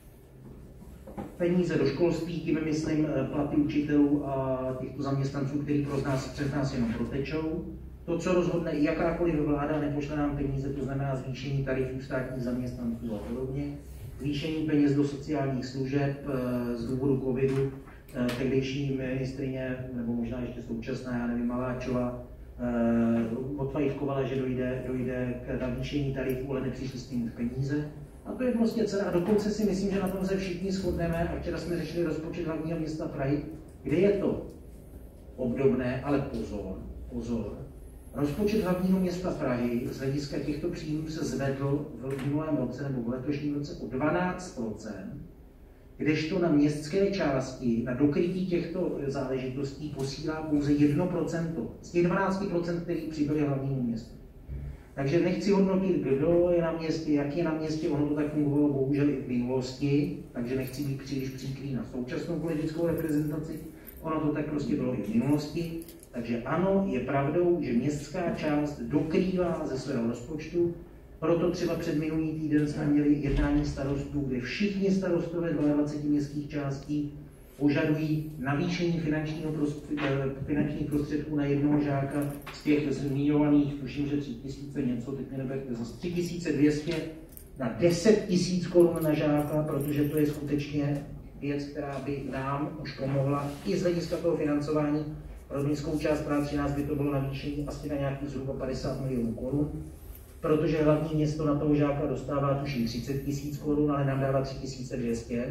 Peníze do školství, tím myslím platy učitelů a těchto zaměstnanců, kteří přes nás jenom protečou. To, co rozhodne jakákoliv vláda, nepošle nám peníze, to znamená zvýšení tarifů státních zaměstnanců a podobně, zvýšení peněz do sociálních služeb z důvodu covidu. Tehdejší ministryně, nebo možná ještě současná, já nevím, Maláčová, odfajfkovala, že dojde k navýšení tarifů, ale nepřišly s tím peníze. A to je prostě celé. A dokonce si myslím, že na tom se všichni shodneme. A včera jsme řešili rozpočet hlavního města Prahy, kde je to obdobné, ale pozor. Rozpočet hlavního města Prahy z hlediska těchto příjmů se zvedl v minulém roce nebo v letošním roce o 12%, kdežto na městské části, na dokrytí těchto záležitostí posílá pouze 1% z těch 12%, který přibyly hlavnímu městu. Takže nechci hodnotit, kdo je na městě, jak je na městě, ono to tak fungovalo bohužel i v minulosti, takže nechci být příliš příkrý na současnou politickou reprezentaci, ono to tak prostě bylo i v minulosti. Takže ano, je pravdou, že městská část dokrývá ze svého rozpočtu, proto třeba před minulý týden jsme měli jednání starostů, kde všichni starostové 22 městských částí požadují navýšení finančních prostředků na jednoho žáka z těch zmiňovaných, tuším, že 3000 něco, teď mě neberte, z 3200 na 10 000 korun na žáka, protože to je skutečně věc, která by nám už pomohla i z hlediska toho financování. Pro městskou část Praha 13 by to bylo navýšení asi na nějakých zhruba 50 milionů korun, protože hlavní město na toho žáka dostává tuším 30 000 korun, ale nám dává 3200,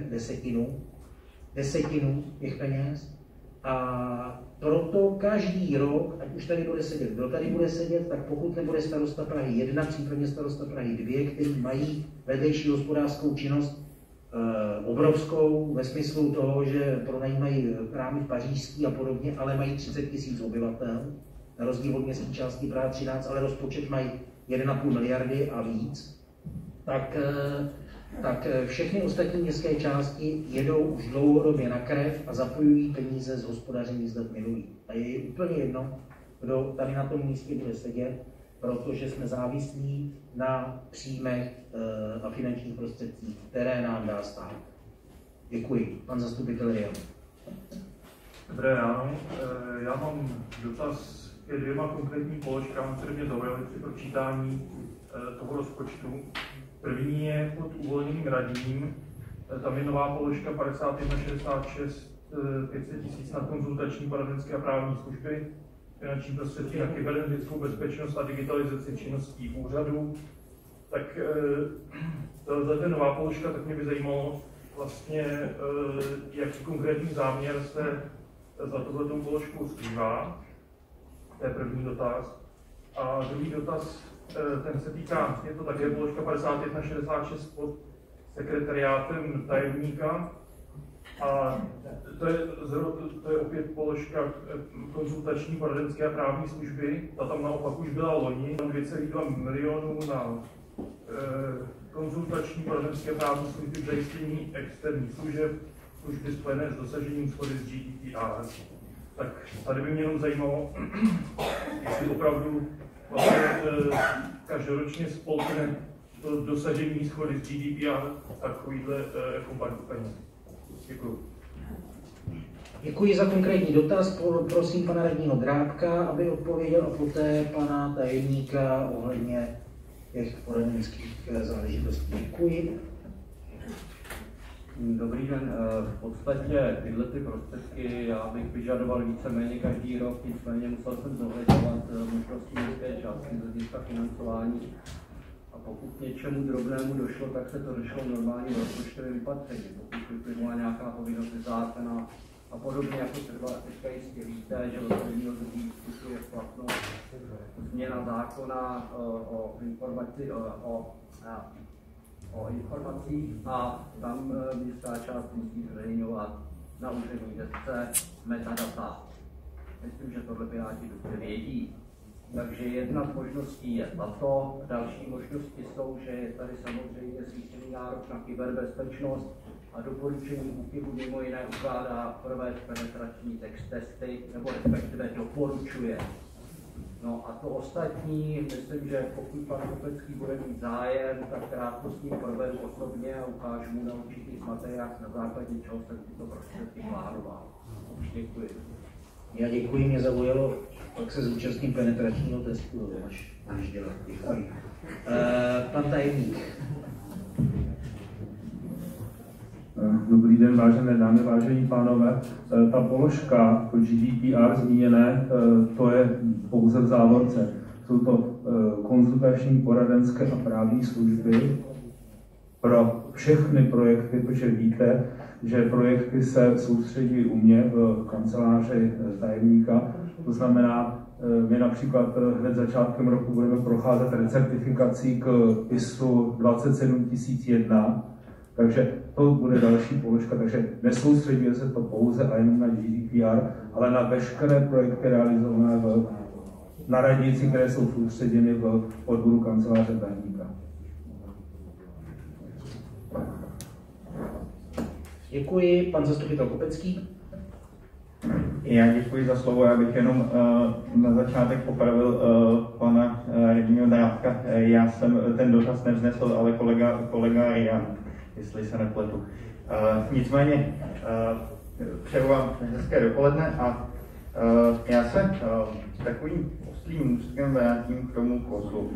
desetinu těch peněz. A proto každý rok, ať už tady bude sedět, kdo tady bude sedět, tak pokud nebude starosta Prahy 1, případně starosta Prahy 2, kteří mají vedlejší hospodářskou činnost obrovskou ve smyslu toho, že pronajímají krámy v Pařížský a podobně, ale mají 30 000 obyvatel, na rozdíl od městské části Praha 13, ale rozpočet mají 1,5 miliardy a víc, tak všechny ostatní městské části jedou už dlouhodobě na krev a zapojují peníze z hospodaření z let minulých. A je úplně jedno, kdo tady na tom místě bude sedět, protože jsme závislí na příjmech a finančních prostředcích, které nám dá stát. Děkuji. Pan zastupitel Rian. Dobré ráno. Já mám dotaz ke dvěma konkrétním položkám, které mě zaujaly při pročítání toho rozpočtu. První je pod uvolněným radním. Tam je nová položka 5166 500 000 na konzultační poradenské a právní služby, finanční prostředky na kybernetickou bezpečnost a digitalizaci činností úřadu. Tak tato nová položka, tak mě by zajímalo vlastně, jaký konkrétní záměr se za tohletou položku skrývá. To je první dotaz. A druhý dotaz ten se týká, je to také položka 5166 pod sekretariátem tajemníka. A to je opět položka konzultační, poradenské a právní služby. Ta tam naopak už byla loni. 2,2 milionů na konzultační, poradenské a právní služby v zajištění externích služeb, služby spojené s dosažením shody s GDPR. Tak tady by mě jenom zajímalo, jestli opravdu vlastně každoročně spolkne to dosažení shody s GDPR takovýhle jako banku peněz. Děkuji. Děkuji za konkrétní dotaz. Prosím pana radního Drábka, aby odpověděl, a poté pana tajemníka ohledně těch poradenských záležitostí. Děkuji. Dobrý den. V podstatě tyhle ty prostředky já bych vyžadoval víceméně každý rok, nicméně musel jsem zohledňovat možnosti městské částky z hlediska financování. A pokud něčemu drobnému došlo, tak se to řešilo normálním rozpočtovým vypatřením. Pokud vyplynula nějaká povinnost ze zákona a podobně, jako třeba teďka jistě víte, že od 1. 2. vstupuje v platnost změna zákona o informacích a tam městská část musí zveřejňovat na úřední desce metadata. Myslím, že tohle Piráti dobře vědí. Takže jedna z možností je tato, další možnosti jsou, že je tady samozřejmě zvýšený nárok na kyberbezpečnost a doporučení ÚKIBu mimo jiné ukládá provést penetrační text testy, nebo respektive doporučuje. No a to ostatní, myslím, že pokud pan Kopecký bude mít zájem, tak krátko s ním provedu osobně a ukážu mu na určitých materiálech, na základě čeho jsem tyto prostředky plánoval. Děkuji. Já děkuji, mě zaujalo, pak se zúčastním penetračního testu, až dělat. Děkuji. Pan tajemník. Dobrý den, vážené dámy, vážení pánové. Ta položka to GDPR zmíněné, to je pouze v závorce. Jsou to konzultační, poradenské a právní služby pro všechny projekty, protože víte, že projekty se soustředí u mě v kanceláři tajemníka. To znamená, my například hned začátkem roku budeme procházet recertifikací k ISO 27001, takže to bude další položka, takže nesoustředuje se to pouze a jen na GDPR, ale na veškeré projekty realizované na radnici, které jsou soustředěny v odboru kanceláře tajemníka. Děkuji, pan zastupitel Kopecký. Já děkuji za slovo, já bych jenom na začátek popravil pana radního Drábka. Já jsem ten dotaz nevznesl, ale kolega Jan, jestli se nepletu. Nicméně přeju vám hezké dopoledne a já se takovým ostrým můstkem vrátím k tomu kozlu.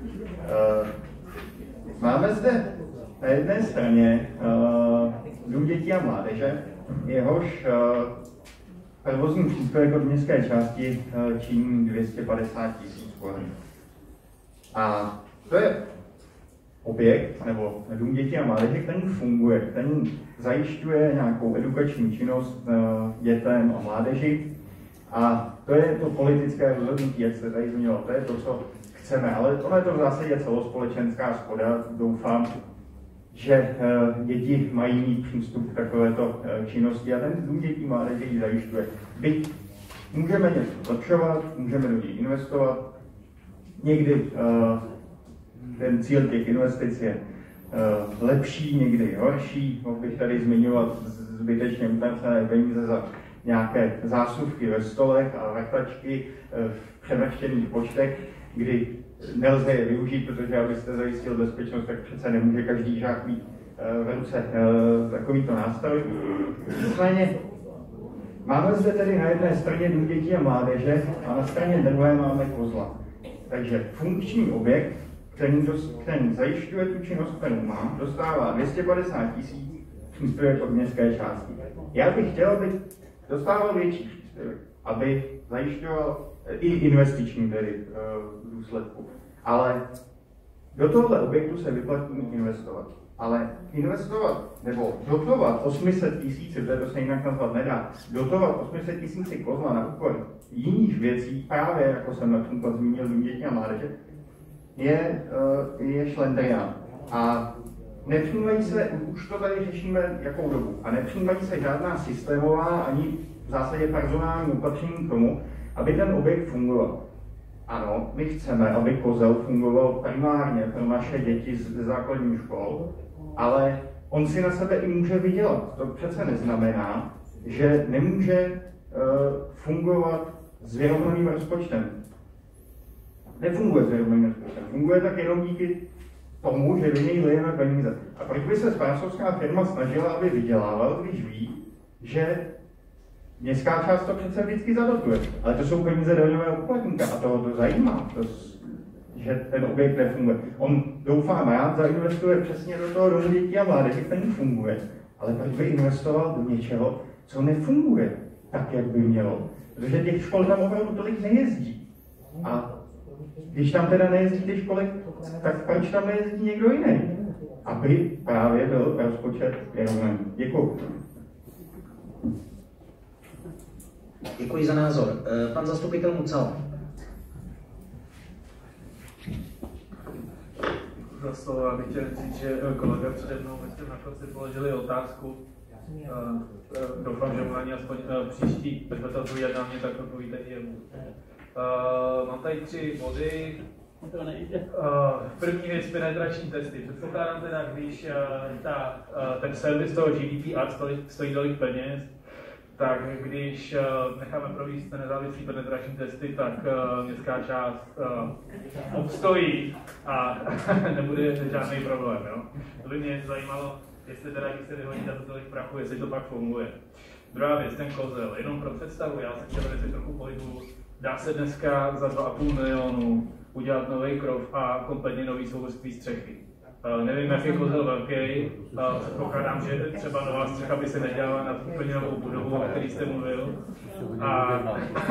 Máme zde na jedné straně Dům dětí a mládeže, jehož provozní příspěvek od městské části činí 250 000 korun. A to je objekt, nebo Dům dětí a mládeže, který funguje, který zajišťuje nějakou edukační činnost dětem a mládeži. A to je to politické rozhodnutí, jak se tady zmiňovalo, to je to, co chceme. Ale ono je to v zásadě celospolečenská shoda, doufám, že děti mají mít přístup k takovéto činnosti a ten Dům dětí a mládeže ji zajišťuje. Byť můžeme něco zlepšovat, můžeme do ní investovat. Někdy ten cíl těch investic je lepší, někdy horší. Mohl bych tady zmiňovat zbytečně utracené peníze za nějaké zásuvky ve stolech a vrtačky v přemrštěných počtech, kdy nelze je využít, protože abyste zajistil bezpečnost, tak přece nemůže každý žák mít v ruce takovýto nástroj. Nicméně máme zde tedy na jedné straně Dům dětí a mládeže a na straně druhé máme kozla. Takže funkční objekt, který zajišťuje tu činnost, kterou má, dostává 250 000 příspěvek od městské části. Já bych chtěl, aby dostával větší příspěvek, aby zajišťoval i investiční tedy v důsledku. Ale do tohoto objektu se vyplatí investovat. Ale investovat nebo dotovat 800 000, protože to se jinak nazvat nedá, dotovat 800 000 kozla na úkor jiných věcí, právě jako jsem například zmínil Dům dětí a mládeže, je šlendrián. A nepřijímají se, už to tady řešíme jakou dobu, a nepřijímají se žádná systémová ani v zásadě personální opatření k tomu, aby ten objekt fungoval. Ano, my chceme, aby kozel fungoval primárně pro naše děti ze základních škol, ale on si na sebe i může vydělat. To přece neznamená, že nemůže fungovat s vyrovnaným rozpočtem. Nefunguje s vyrovnaným rozpočtem. Funguje tak jenom díky tomu, že do něj lijeme peníze. A proč by se správcovská firma snažila, aby vydělávala, když ví, že městská část to přece vždycky zadotuje. Ale to jsou peníze daňového poplatníka a toho to zajímá, že ten objekt nefunguje. On, doufám, rád zainvestuje přesně do toho domu dětí a mládeže, který funguje. Ale proč by investoval do něčeho, co nefunguje tak, jak by mělo? Protože těch škol tam opravdu tolik nejezdí. A když tam teda nejezdí ty školy, tak proč tam nejezdí někdo jiný? Aby právě byl rozpočet vyrovnaný. Děkuji. Děkuji za názor. Pan zastupitel Mucal. Za slovo, já bych chtěl říct, že kolega přede mnou, myslím, na konci položili otázku. Doufám, že mu na ní aspoň příští, když to odpovídat na mě, tak odpovíte i jemu. Mám tady 3 body. První věc, penetrační testy. Předpokládám teda, když ten servis toho GDPR stojí tolik peněz, tak když necháme provést nezávislý penetrační testy, tak městská část obstojí a nebude žádný problém. Jo? To by mě zajímalo, jestli teda, když se vyhodí za tolik prachu, jestli to pak funguje. Druhá věc, ten kozel. Jenom pro představu, já se chtěl věci trochu pohybu. Dá se dneska za 2,5 milionu udělat nový krov a kompletně nový souvrství střechy. Nevím, jak je kozel velký, předpokládám, že třeba nová střecha by se nedělala na úplně novou budovu, o který jste mluvil. A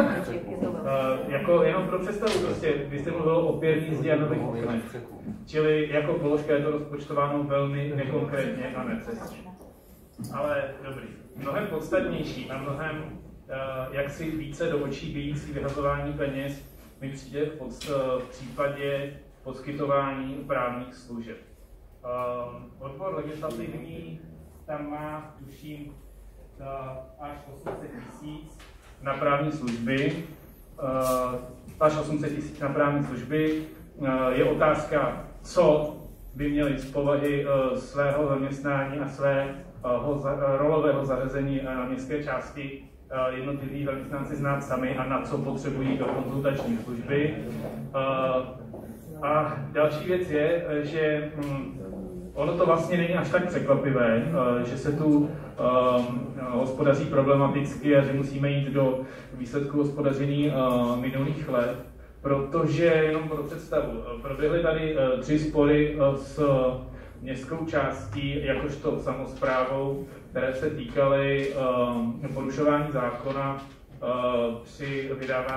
jako jenom pro představu, prostě, vy jste mluvil o pěrní zdi a nových oknech. Čili jako položka je to rozpočtováno velmi nekonkrétně a nepřesně. Ale dobrý. Mnohem podstatnější a mnohem jaksi více do očí bijící vyhazování peněz mi přijde v případě poskytování právních služeb. Odbor legislativní tam má, tuším, až 800 000 na právní služby. Až 800 000 na právní služby. Je otázka, co by měli z povahy svého zaměstnání a svého rolového zařazení na městské části jednotliví zaměstnanci znát sami a na co potřebují do konzultační služby. A další věc je, že ono to vlastně není až tak překvapivé, že se tu hospodaří problematicky a že musíme jít do výsledku hospodaření minulých let, protože jenom pro představu, proběhly tady 3 spory s městskou částí jakožto samosprávou, které se týkaly porušování zákona při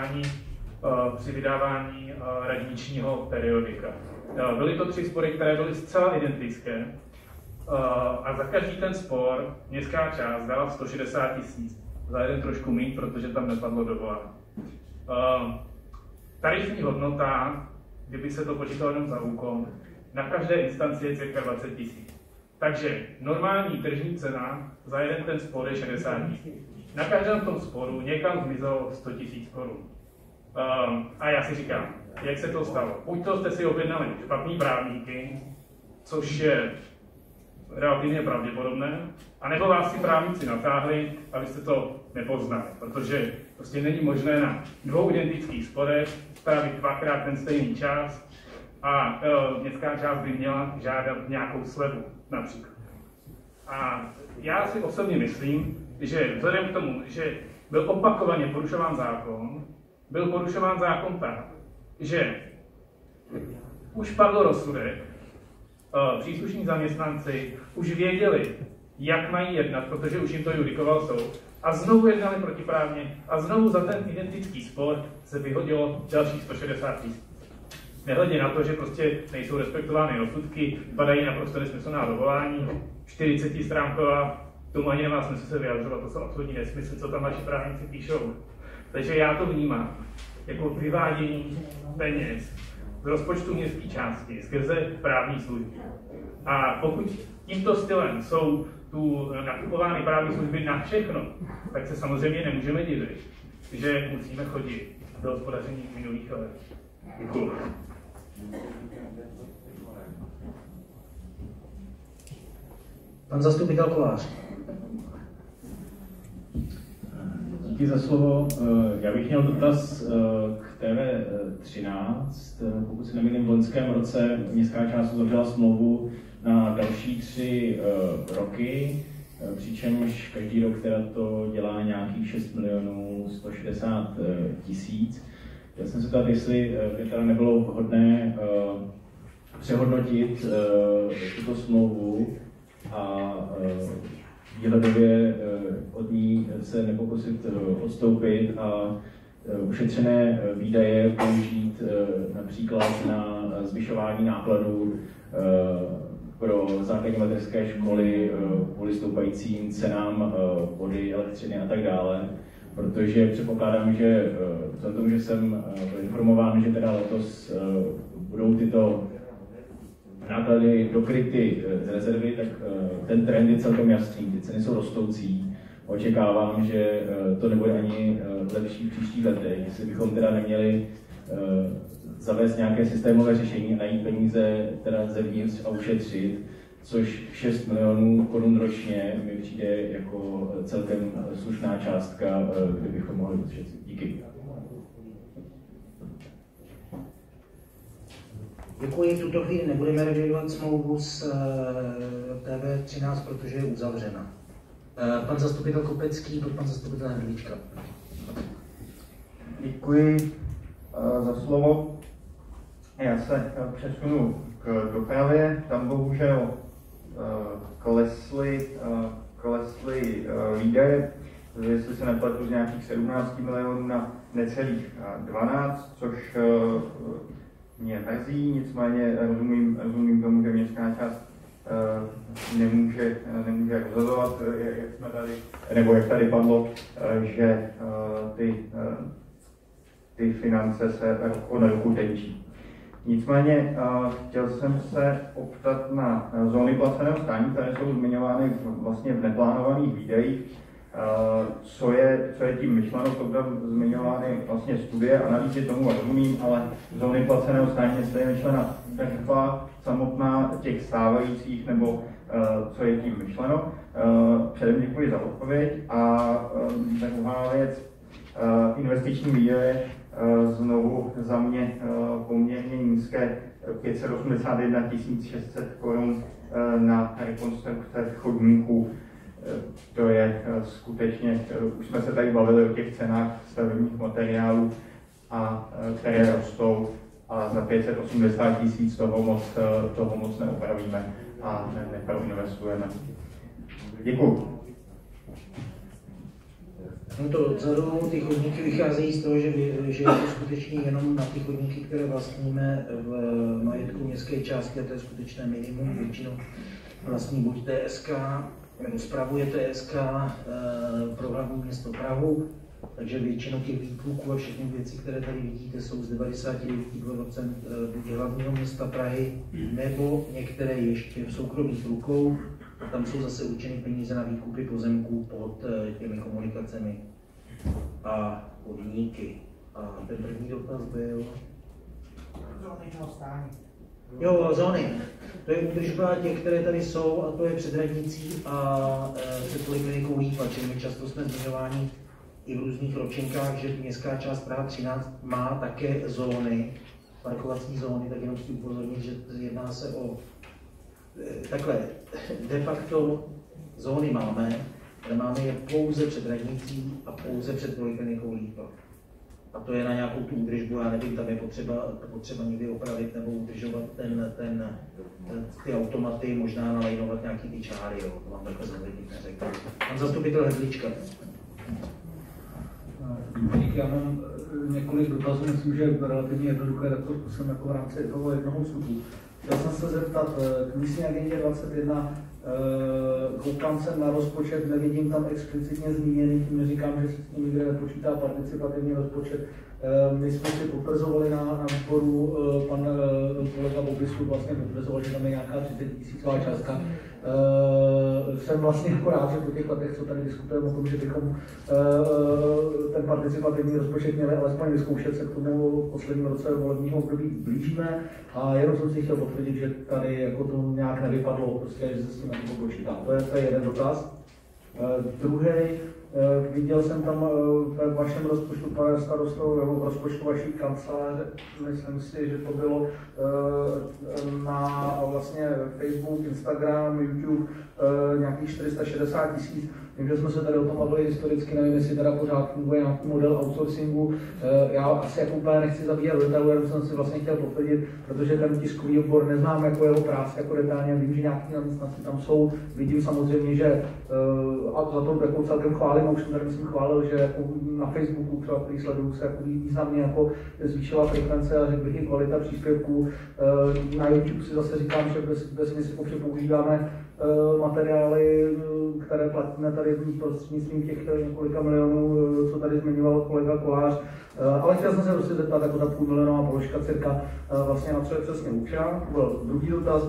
vydávání radničního periodika. Byly to 3 spory, které byly zcela identické a za každý ten spor městská část dala 160 000, za jeden trošku míň, protože tam nepadlo dovolání. Tarifní hodnota, kdyby se to počítalo jenom za úkon, na každé instanci je cirka 20 000. Takže normální tržní cena za jeden ten spor je 60 000. Na každém tom sporu někam zmizelo 100 000 korun. A já si říkám, jak se to stalo? Buď to jste si objednali špatný právníky, což je relativně pravděpodobné, anebo vás si právníci natáhli, abyste to nepoznali, protože prostě není možné na 2 identických sporech spravit 2krát ten stejný čas a městská část by měla žádat nějakou slevu například. A já si osobně myslím, že vzhledem k tomu, že byl opakovaně porušován zákon, byl porušován zákon tak, že už padl rozsudek, příslušní zaměstnanci už věděli, jak mají jednat, protože už jim to judikoval soud, a znovu jednali protiprávně a znovu za ten identický spor se vyhodilo dalších 160 000. Nehledě na to, že prostě nejsou respektovány rozsudky, padají naprosto nesmyslná dovolání, 40stránková, tomu ani nemá smysl se vyjadřovat, to jsou absolutní nesmysly, co tam naši právníci píšou. Takže já to vnímám jako vyvádění peněz z rozpočtu městské části skrze právní služby. A pokud tímto stylem jsou tu nakupovány právní služby na všechno, tak se samozřejmě nemůžeme divit, že musíme chodit do hospodaření minulých let. Děkuji. Pan zastupitel Kolář. Díky za slovo. Já bych měl dotaz k TV13. Pokud si nemýlím, v loňském roce městská část uzavřela smlouvu na další 3 roky, přičemž každý rok teda to dělá nějakých 6 160 000. Já jsem se ptal, jestli by teda nebylo vhodné přehodnotit tuto smlouvu a výhledově od ní se nepokusit odstoupit a ušetřené výdaje použít například na zvyšování nákladů pro základní mateřské školy kvůli stoupajícím cenám vody, elektřiny a tak dále. Protože předpokládám, že vzhledem tomu, že jsem informován, že teda letos budou tyto náklady dokryty z rezervy, tak ten trend je celkem jasný, ty ceny jsou rostoucí. Očekávám, že to nebude ani lepší v příštích letech, jestli bychom teda neměli zavést nějaké systémové řešení a najít peníze teda zevnitř a ušetřit, což 6 milionů korun ročně mi přijde jako celkem slušná částka, kdybychom mohli ušetřit. Díky. Děkuji. V tuto chvíli nebudeme revidovat smlouvu s TV13, protože je uzavřena. Pan zastupitel Kopecký, pan zastupitel Hendlíčka. Děkuji za slovo. Já se přesunu k dopravě. Tam bohužel klesly výdaje, jestli se nepletu, z nějakých 17 milionů na necelých 12, což mě mrzí, nicméně rozumím tomu, že městská část nemůže rozhodovat, jak jsme tady, nebo jak tady padlo, že ty finance se od roku tenčí. Nicméně chtěl jsem se optat na zóny placeného stání, které jsou zmiňovány vlastně v neplánovaných výdejích. Co je tím myšleno, jsou tam zmiňovány vlastně studie, analýzy, tomu rozumím, ale zóny placeného stání, jestli je myšlena tržba samotná těch stávajících, nebo co je tím myšleno. Předem děkuji za odpověď. A druhá věc, investiční výdaje, znovu za mě poměrně nízké, 581 600 korun na rekonstrukce chodníků. To je skutečně, už jsme se tady bavili o těch cenách stavebních materiálů, které rostou, a za 580 000 toho moc neopravíme a neproinvestujeme. Děkuji. No to odzadu, ty chodníky vycházejí z toho, že je to skutečně jenom na ty chodníky, které vlastníme v majetku městské části, a to je skutečné minimum, většinou vlastní buď TSK, nebo spravuje TSK pro hlavní město Prahu, takže většinou těch výkluků a všechny věci, které tady vidíte, jsou z 99% buď hlavního města Prahy, nebo některé ještě v soukromých rukou. Tam jsou zase určeny peníze na výkupy pozemků pod těmi komunikacemi a podniky. A ten první dotaz byl... Zóny stání. Jo, zóny. To je údržba těch, které tady jsou, a to je před radnicí a před poliklinikou Lípa, čili často jsme zmiňováni i v různých ročenkách, že městská část Praha 13 má také zóny, parkovací zóny, tak jenom chci upozornit, že jedná se o takhle, de facto zóny máme, ale máme je pouze před radnicí a pouze před poliklinikou Lípa. A to je na nějakou tu údržbu, já nevím, tam je potřeba někdy opravit nebo udržovat ty automaty, možná nalajnovat nějaký ty čáry, jo, to vám takhle zavědět neřekl. Pan zastupitel Hedlička. Já mám několik dotazů, myslím, že relativně jednoduché, tak to zkusím jako v rámci toho jednoho vstupu. Chtěl jsem se zeptat, k místní agendě 21, koukám se na rozpočet, nevidím tam explicitně zmíněný, tím neříkám, že se s tím nikde nepočítá participativní rozpočet, My jsme si potvrzovali na výboru, pan kolega Bobisu vlastně potvrzoval, že tam je nějaká 30 000 částka. Jsem vlastně jako rád, že po těch letech, co tady diskutujeme o tom, že bychom ten participativní rozpočet měli alespoň vyzkoušet, se k tomu posledním roce volebního období blížíme. A jenom jsem si chtěl potvrdit, že tady jako to nějak nevypadlo, prostě, že se s tím jako počítá. To je jeden dotaz. Druhý, viděl jsem tam v vašem rozpočtu, pane starosto, nebo v rozpočtu vaší kanceláře, myslím si, že to bylo na vlastně Facebook, Instagram, YouTube nějakých 460 000. Vím, že jsme se tady o tom bavili historicky, nevím, jestli teda pořád funguje nějaký model outsourcingu. Já asi jako úplně nechci zabíhat do detailu, jenom jsem si vlastně chtěl potvrdit, protože ten tiskový obor neznám jako jeho práci jako detailně, vím, že nějaké zaměstnanci tam jsou. Vidím samozřejmě, že a za to jako celkem chválím, a už jsem tady myslím chválil, že jako na Facebooku třeba, který sleduju, se jako významně jako zvýšila frekvence a řekl bych i kvalita příspěvků. Na YouTube si zase říkám, že bez mě si používáme materiály, které platíme tady prostřednictvím těch několika milionů, co tady zmiňoval kolega Kolář. Ale chtěl jsem se prostě zeptat, jako ta půlmilionová položka cirka vlastně na co je přesně určená. To byl druhý dotaz.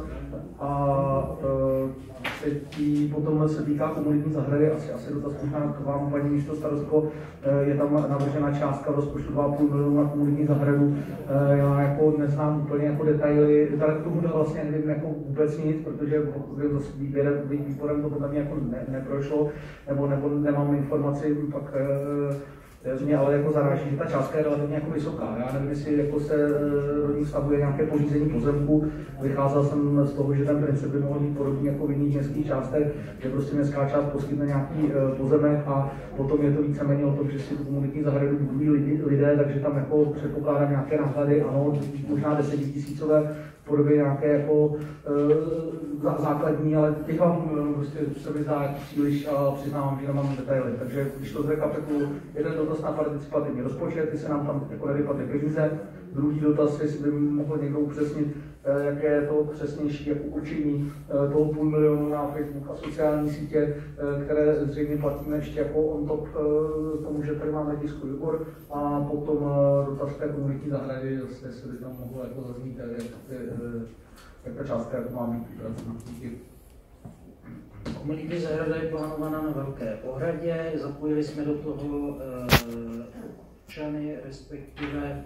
A třetí potom se týká komunitní zahrady, asi dotaz možná k vám, paní místostarostko. Je tam navržena částka v rozpočtu 2,5 milionu na komunitní zahradu. Já jako neznám úplně jako detaily, tady k tomu vlastně nevím jako vůbec nic, protože výborem to podle mě jako neprošlo, nebo nemám informaci, pak mě ale jako zaráží, že ta částka je relativně jako vysoká. Já nevím, jestli jako se do ní vztahuje nějaké pořízení pozemku. Vycházel jsem z toho, že ten princip by mohl být podobný jako v jiných městských částech, že prostě městská část poskytne nějaký pozemek a potom je to víceméně o tom, že si tu komunitní zahradu budují lidé, takže tam jako předpokládám nějaké náklady, ano, možná 10 000 v podobě nějaké jako základní, ale těch vám prostě se mi zdá jako příliš a přiznávám, že nemám detaily. Takže když to zrekapituluji, jeden dotaz na participativní rozpočet, ty se nám tam jako nevypadly peníze. Druhý dotaz, jestli by mohl někdo upřesnit, jaké je to přesnější jako určení toho 500 000 na Facebook a sociální sítě, které zřejmě platíme ještě jako on top tomu, že tady máme tiskový výbor. A potom dotaz té komunitní zahrady, jestli by tam mohlo jako zaznít, jak ta částka jako má být vypracována. Komunitní zahrada je plánovaná na Velké Ohradě, zapojili jsme do toho občany, respektive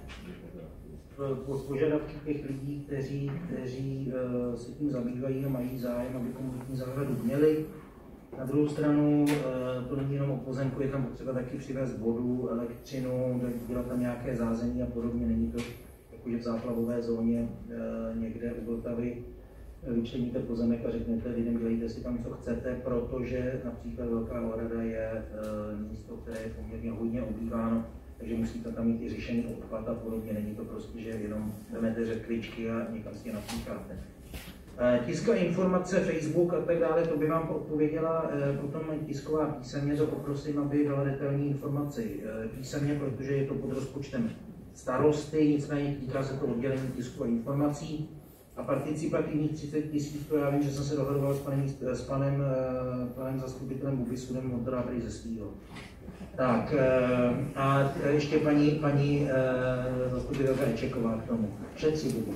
požadavky těch lidí, kteří se tím zabývají a mají zájem, aby komunitní zahradu měli. Na druhou stranu to není jenom o pozemku, je tam potřeba taky přivést vodu, elektřinu, dělat tam nějaké zázemí a podobně. Není to jakože v záplavové zóně někde u Vltavy vyčleníte pozemek a řeknete lidem, dělejte si tam, co chcete, protože například Velká Ohrada je místo, které je poměrně hodně obýváno, takže musíte tam mít i řešený odpad a podobně. Není to prostě, že jenom jdete řekličky a někam si je napříkáte. Tiska informace, Facebook a tak dále, to by vám odpověděla potom tisková písemně, to poprosím, aby dala detailní informaci písemně, protože je to pod rozpočtem starosty, nicméně týká se to oddělení tisku a informací. A participativních 30 000, to já vím, že jsem se dohadoval s panem zastupitelem Bubisudem, on to dá tady ze svýho. Tak a ještě paní zastupitelka Ečeková k tomu. Všetci budou.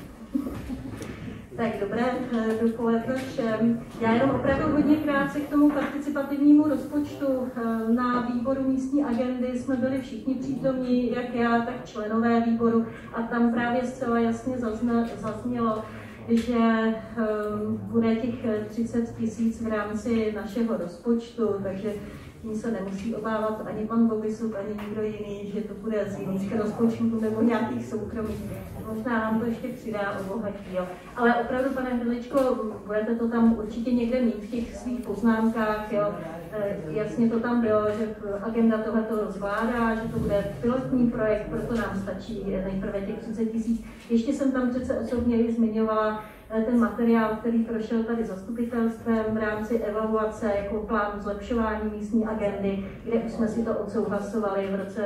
Tak dobré dopoledne všem. Já jenom opravdu hodně krátce k tomu participativnímu rozpočtu. Na výboru místní agendy jsme byli všichni přítomní, jak já, tak členové výboru, a tam právě zcela jasně zaznělo, že bude těch 30 000 v rámci našeho rozpočtu, takže tím se nemusí obávat ani pan Bobisuk, ani nikdo jiný, že to bude z jiných rozpočtů nebo nějakých soukromých. Možná nám to ještě přidá, obohatí. Jo. Ale opravdu, pane Hrličko, budete to tam určitě někde mít v těch svých poznámkách. Jo. Jasně to tam bylo, že agenda tohleto zvládá, že to bude pilotní projekt, proto nám stačí nejprve těch 30 000. Ještě jsem tam přece osobně zmiňovala ten materiál, který prošel tady zastupitelstvem v rámci evaluace jako plán zlepšování místní agendy, kde už jsme si to odsouhlasovali v roce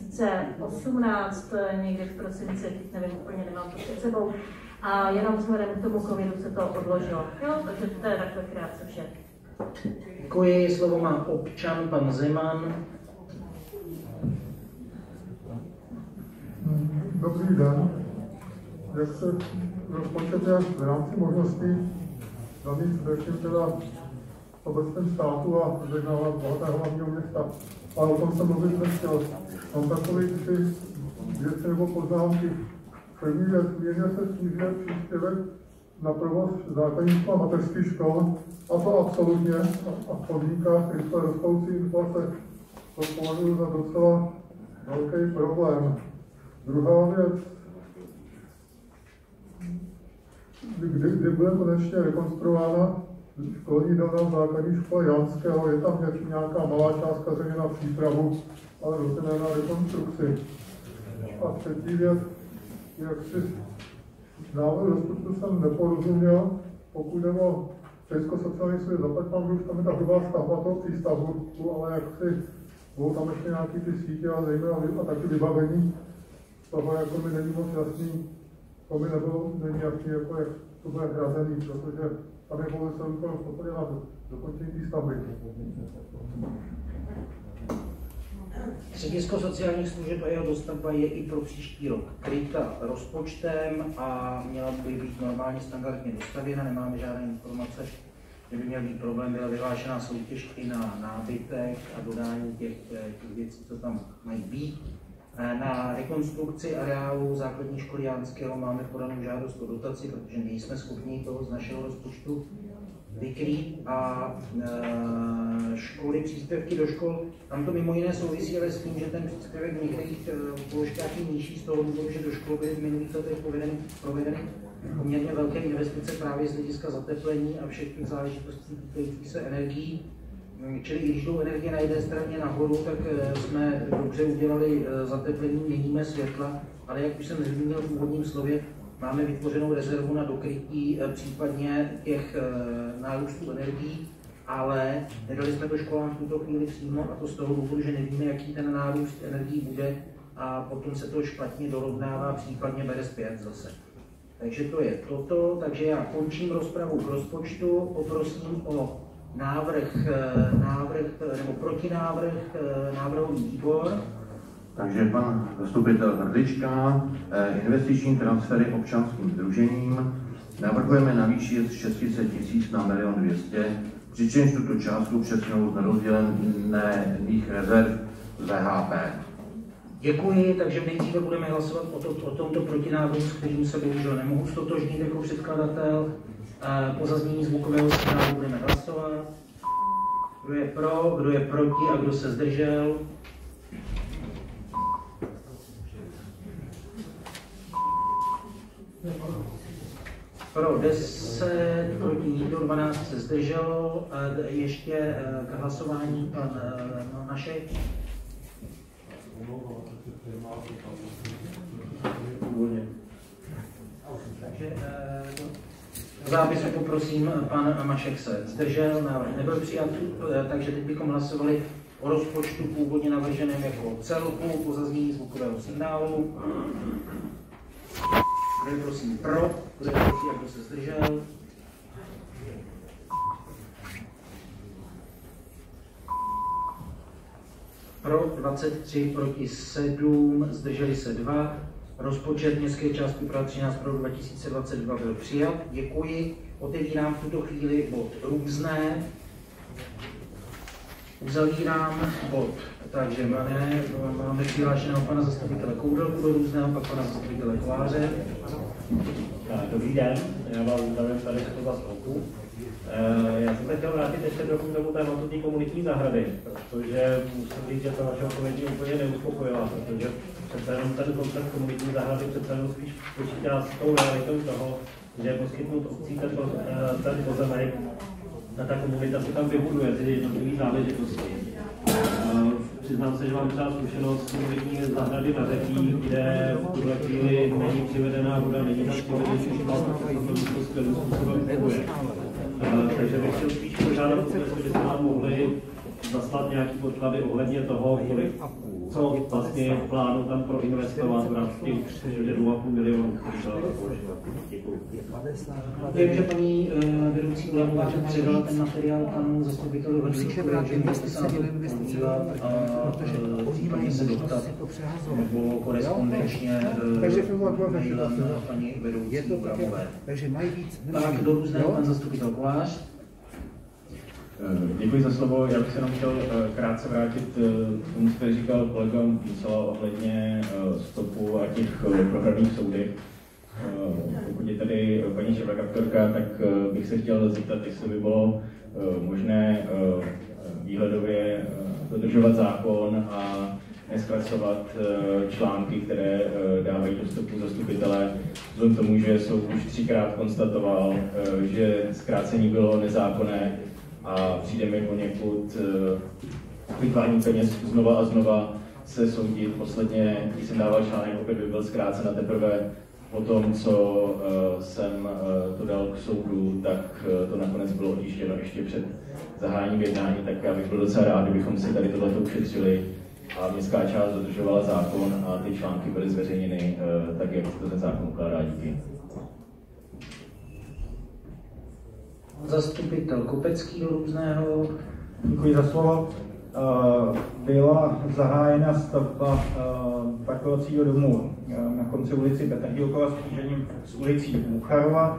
2018, někde v prosinci, teď nevím, úplně nemám to před sebou, a jenom vzhledem k tomu covidu se to odložilo. Jo, takže to je takhle krátce vše. Děkuji, slovo má občan, pan Zeman. Dobrý den. Jak se rozpočet je v rámci možností daných především teda obecném státu a zejména bohatého hlavního města. Ale o tom jsem mluvit nechtěl. Mám takové ty věci nebo poznámky. První věc, mírně se snižuje příspěvek na provoz základních a mateřských škol, a to absolutně a v podmínkách rychle rostoucí inflace. To považuji za docela velký problém. Druhá věc, kdy bude konečně rekonstruována školní dílna v základní škole Janského, je tam nějaká malá částka země na přípravu, ale rozhodně na rekonstrukci. A třetí věc, jak si návrh rozpočtu jsem neporozuměl, pokud jde o Česko-sociální svět, zaplať mám, že už tam je ta hrubá stavba toho přístavu, ale jak si budou tam ještě nějaký ty sítě a zejména a taky vybavení, toho jako mi není moc jasný, to mi není jasný, jako jak to bude hrazený, protože tam je pouze celý úplně na dokončení té stavby. Středisko sociálních služeb a jeho dostavba je i pro příští rok kryta rozpočtem a měla by být normálně standardně dostavěna. Nemáme žádné informace, že by měl být problém. Byla vyhlášená soutěž i na nábytek a dodání těch věcí, co tam mají být. Na rekonstrukci areálu základní školy Janského máme podanou žádost o dotaci, protože nejsme schopni toho z našeho rozpočtu vykrýt a školy, příspěvky do škol, tam to mimo jiné souvisí ale s tím, že ten příspěvek v některých položkách je nižší z toho důvodu, že do škol byly v minulých letech provedeny poměrně velké investice právě z hlediska zateplení a všech těch záležitostí týkajících se energií. Čili i když jdou energie na jedné straně nahoru, tak jsme dobře udělali zateplení, měníme světla, ale jak už jsem zmínil v úvodním slově, máme vytvořenou rezervu na dokrytí případně těch nárůstů energií, ale nedali jsme to školám v tuto chvíli přímo a to z toho důvodu, že nevíme, jaký ten nárůst energií bude a potom se to špatně dorovnává, případně bere zpět zase. Takže to je toto, takže já končím rozpravu k rozpočtu, poprosím o návrh nebo protinávrh návrhový výbor. Takže pan zastupitel Hrdlička, investiční transfery občanským sdružením, navrhujeme navýšit z 600 000 na 1 200 000, přičemž tuto částku přesunout z nerozdělených rezerv VHP. Děkuji, takže nejdříve budeme hlasovat o tomto protinávrhu, s kterým se bohužel nemohu ztotožnit jako předkladatel. Po zaznění zvukového signálu budeme hlasovat. Kdo je pro, kdo je proti a kdo se zdržel? Pro 10, proti nikdo, 12 se zdrželo. Ještě k hlasování pan Mašek. Takže v zápisu poprosím, pan Mašek se zdržel, návrh nebyl přijat, takže teď bychom hlasovali o rozpočtu původně navrženém jako celku po zaznění zvukového signálu. Kdo je prosím pro, kdo je proti a kdo se zdržel? Pro 23, proti 7, zdrželi se 2. Rozpočet městské části Praha 13 pro 2022 byl přijat. Děkuji. Otevírám v tuto chvíli bod různé. Uzavírám bod. Takže máme přihlášeného pana zastupitele Koudelku do různého, pak pana zastupitele Koláře. Dobrý den, já vás zdravím tady z toho spolku. Já jsem se chtěl vrátit ještě trochu k tomu tématu té komunitní zahrady, protože musím říct, že ta vaše odpověď mě úplně neuspokojila, protože přece jenom ten koncept komunitní zahrady přece jenom spíš počítá s tou realitou toho, že poskytnout obcí ten pozemek a ta komunita se tam vybuduje ty jednotlivé záležitosti. Přiznám se, že mám třeba zkušenost s komunitní zahrady na Řepí, kde v tuhle chvíli není přivedená voda, není tam přivedený špal, to skvělým způsobem funguje. Takže bych chtěl spíš požádat, jestli byste nám mohli zaslat nějaký podklady ohledně toho, co vlastně plánu tam proinvestovat v rámci těch 2,5 milionů, který byla položena. Děkuji. Vím, že paní vedoucí Ulamová předala ten materiál panu zastupiteli Hodříčkovi, že můžete se na to podívat a případně se dostat nebo korespondenčně mailem paní vedoucí Ulamové. Tak do různého pan zastupitel Kolář. Děkuji za slovo. Já bych se jenom chtěl krátce vrátit k tomu, co tady říkal kolega Mísala ohledně stopu a těch prohraných soudech. Pokud je tady paní šéfredaktorka, tak bych se chtěl zeptat, jestli by bylo možné výhledově dodržovat zákon a nezkracovat články, které dávají do stopu zastupitelé, vzhledem k tomu, že soud už 3krát konstatoval, že zkrácení bylo nezákonné a přijde mi poněkud vyklání peněz znova a znova se soudit. Posledně, když jsem dával článek, opět by byl zkrácen a teprve po tom, co jsem to dal k soudu, tak to nakonec bylo otištěno ještě před zahájením jednání, tak já bych byl docela rád, kdybychom si tady tohleto ušetřili a městská část dodržovala zákon a ty články byly zveřejněny tak, jak to ten zákon ukládá. Díky. Zastupitel Kopecký do různého. Děkuji za slovo. Byla zahájena stavba parkovacího domu na konci ulici Petra Dílkova s křížením s ulicí Bucharova.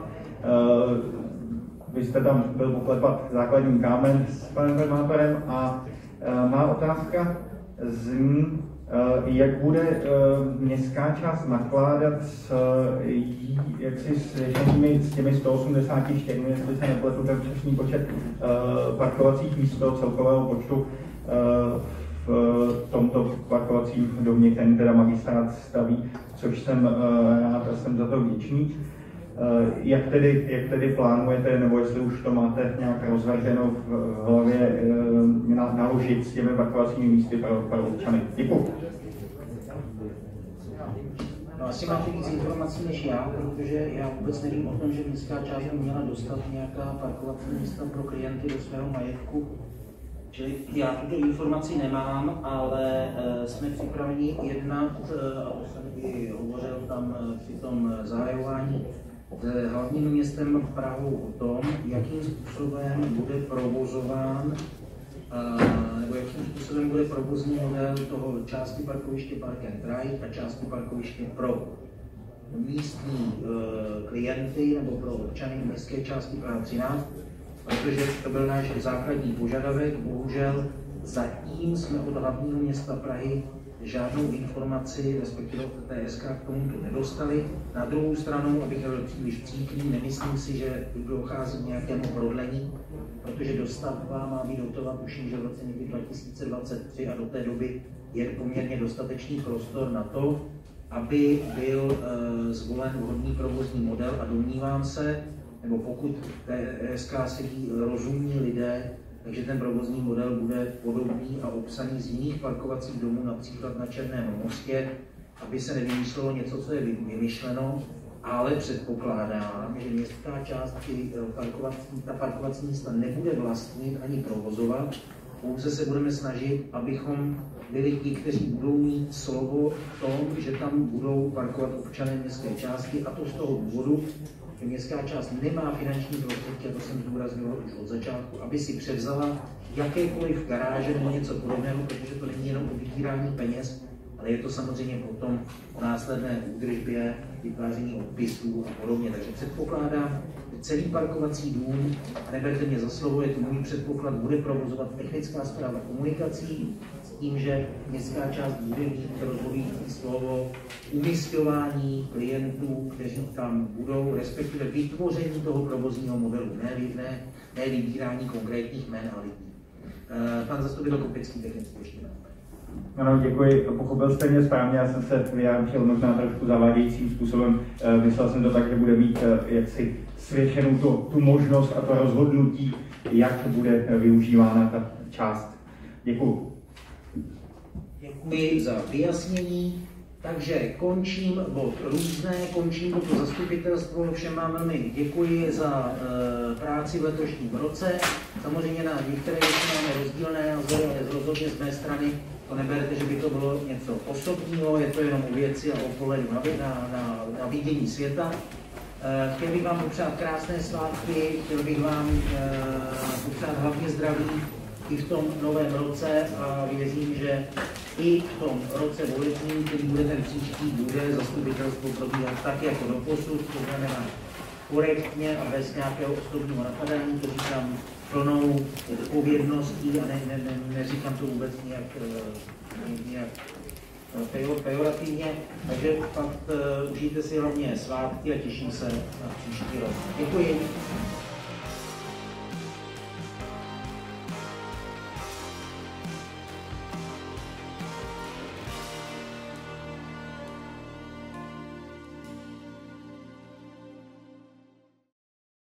Vy jste tam byl poklepat základní kámen s panem primátorem a má otázka zní, jak bude městská část nakládat s těmi 184, jestli se nepletu ten přesný počet parkovacích míst toho celkového počtu v tomto parkovacím domě, který teda magistrát staví, což jsem rád a jsem za to vděčný. Jak tedy plánujete, nebo jestli už to máte nějak rozvrženo v hlavě, naložit s těmi parkovacími místy pro občany? Děkuji. No, asi máte víc informací než já, protože já vůbec nevím o tom, že městská část by měla dostat nějaká parkovací místa pro klienty do svého majetku. Čili já tuto informaci nemám, ale jsme připraveni jednat, a to jsem i hovořil tam při tom zahajování, s hlavním městem Prahou o tom, jakým způsobem bude provozován, nebo jakým způsobem bude provozní model toho části parkoviště Park and Ride a části parkoviště pro místní klienty nebo pro občany městské části Praha 13, protože to byl náš základní požadavek. Bohužel zatím jsme od hlavního města Prahy žádnou informaci, respektive od TSK k tomuto nedostali. Na druhou stranu, abych byl příliš příkrý, nemyslím si, že dochází k nějakému prodlení, protože dostavba má být hotová tuším, že v roce 2023 a do té doby je poměrně dostatečný prostor na to, aby byl zvolen vhodný provozní model a domnívám se, nebo pokud TSK sedí rozumní lidé, takže ten provozní model bude podobný a obsaný z jiných parkovacích domů, například na Černém mostě, aby se nevymyslelo něco, co je vymyšleno, ale předpokládám, že městská část ta parkovací místa nebude vlastnit ani provozovat, pouze se budeme snažit, abychom byli ti, kteří budou mít slovo v tom, že tam budou parkovat občané městské části, a to z toho důvodu, že městská část nemá finanční prostředky, a to jsem zdůraznil už od začátku, aby si převzala jakékoliv garáže nebo něco podobného, protože to není jenom o vybírání peněz, ale je to samozřejmě potom o následné údržbě, vytváření odpisů a podobně. Takže předpokládám, že celý parkovací dům, a neberte mě za slovo, je to můj předpoklad, bude provozovat technická správa komunikací s tím, že městská část bude mít rozhodující slovo umisťování klientů, kteří tam budou, respektive vytvoření toho provozního modelu, ne vybírání konkrétních jmen a lidí. Pan zastupitel Kopecký technický ještě. Ano, děkuji. Pochopil jste mě správně, já jsem se vyjádřil možná trošku zavádějícím způsobem. Myslel jsem to tak, že bude mít jaksi svědčenou tu možnost a to rozhodnutí, jak bude využívána ta část. Děkuji. Děkuji za vyjasnění. Takže končím bod různé, končím toto zastupitelstvo, všem vám velmi děkuji za práci v letošním roce. Samozřejmě na některé věci máme rozdílné názory, ale rozhodně z mé strany to neberte, že by to bylo něco osobního, je to jenom o věci a o pohledu na vidění světa. Chtěl bych vám popřát krásné svátky, chtěl bych vám popřát hlavně zdraví i v tom novém roce a věřím, že i v tom roce volebním, který bude ten příští, bude zastupitelstvo probíhat tak jako doposud, to znamená korektně a bez nějakého osobního napadání, to říkám plnou odpovědností a neříkám to vůbec nějak pejorativně, takže fakt užijte si hlavně svátky a těším se na příští rok. Děkuji.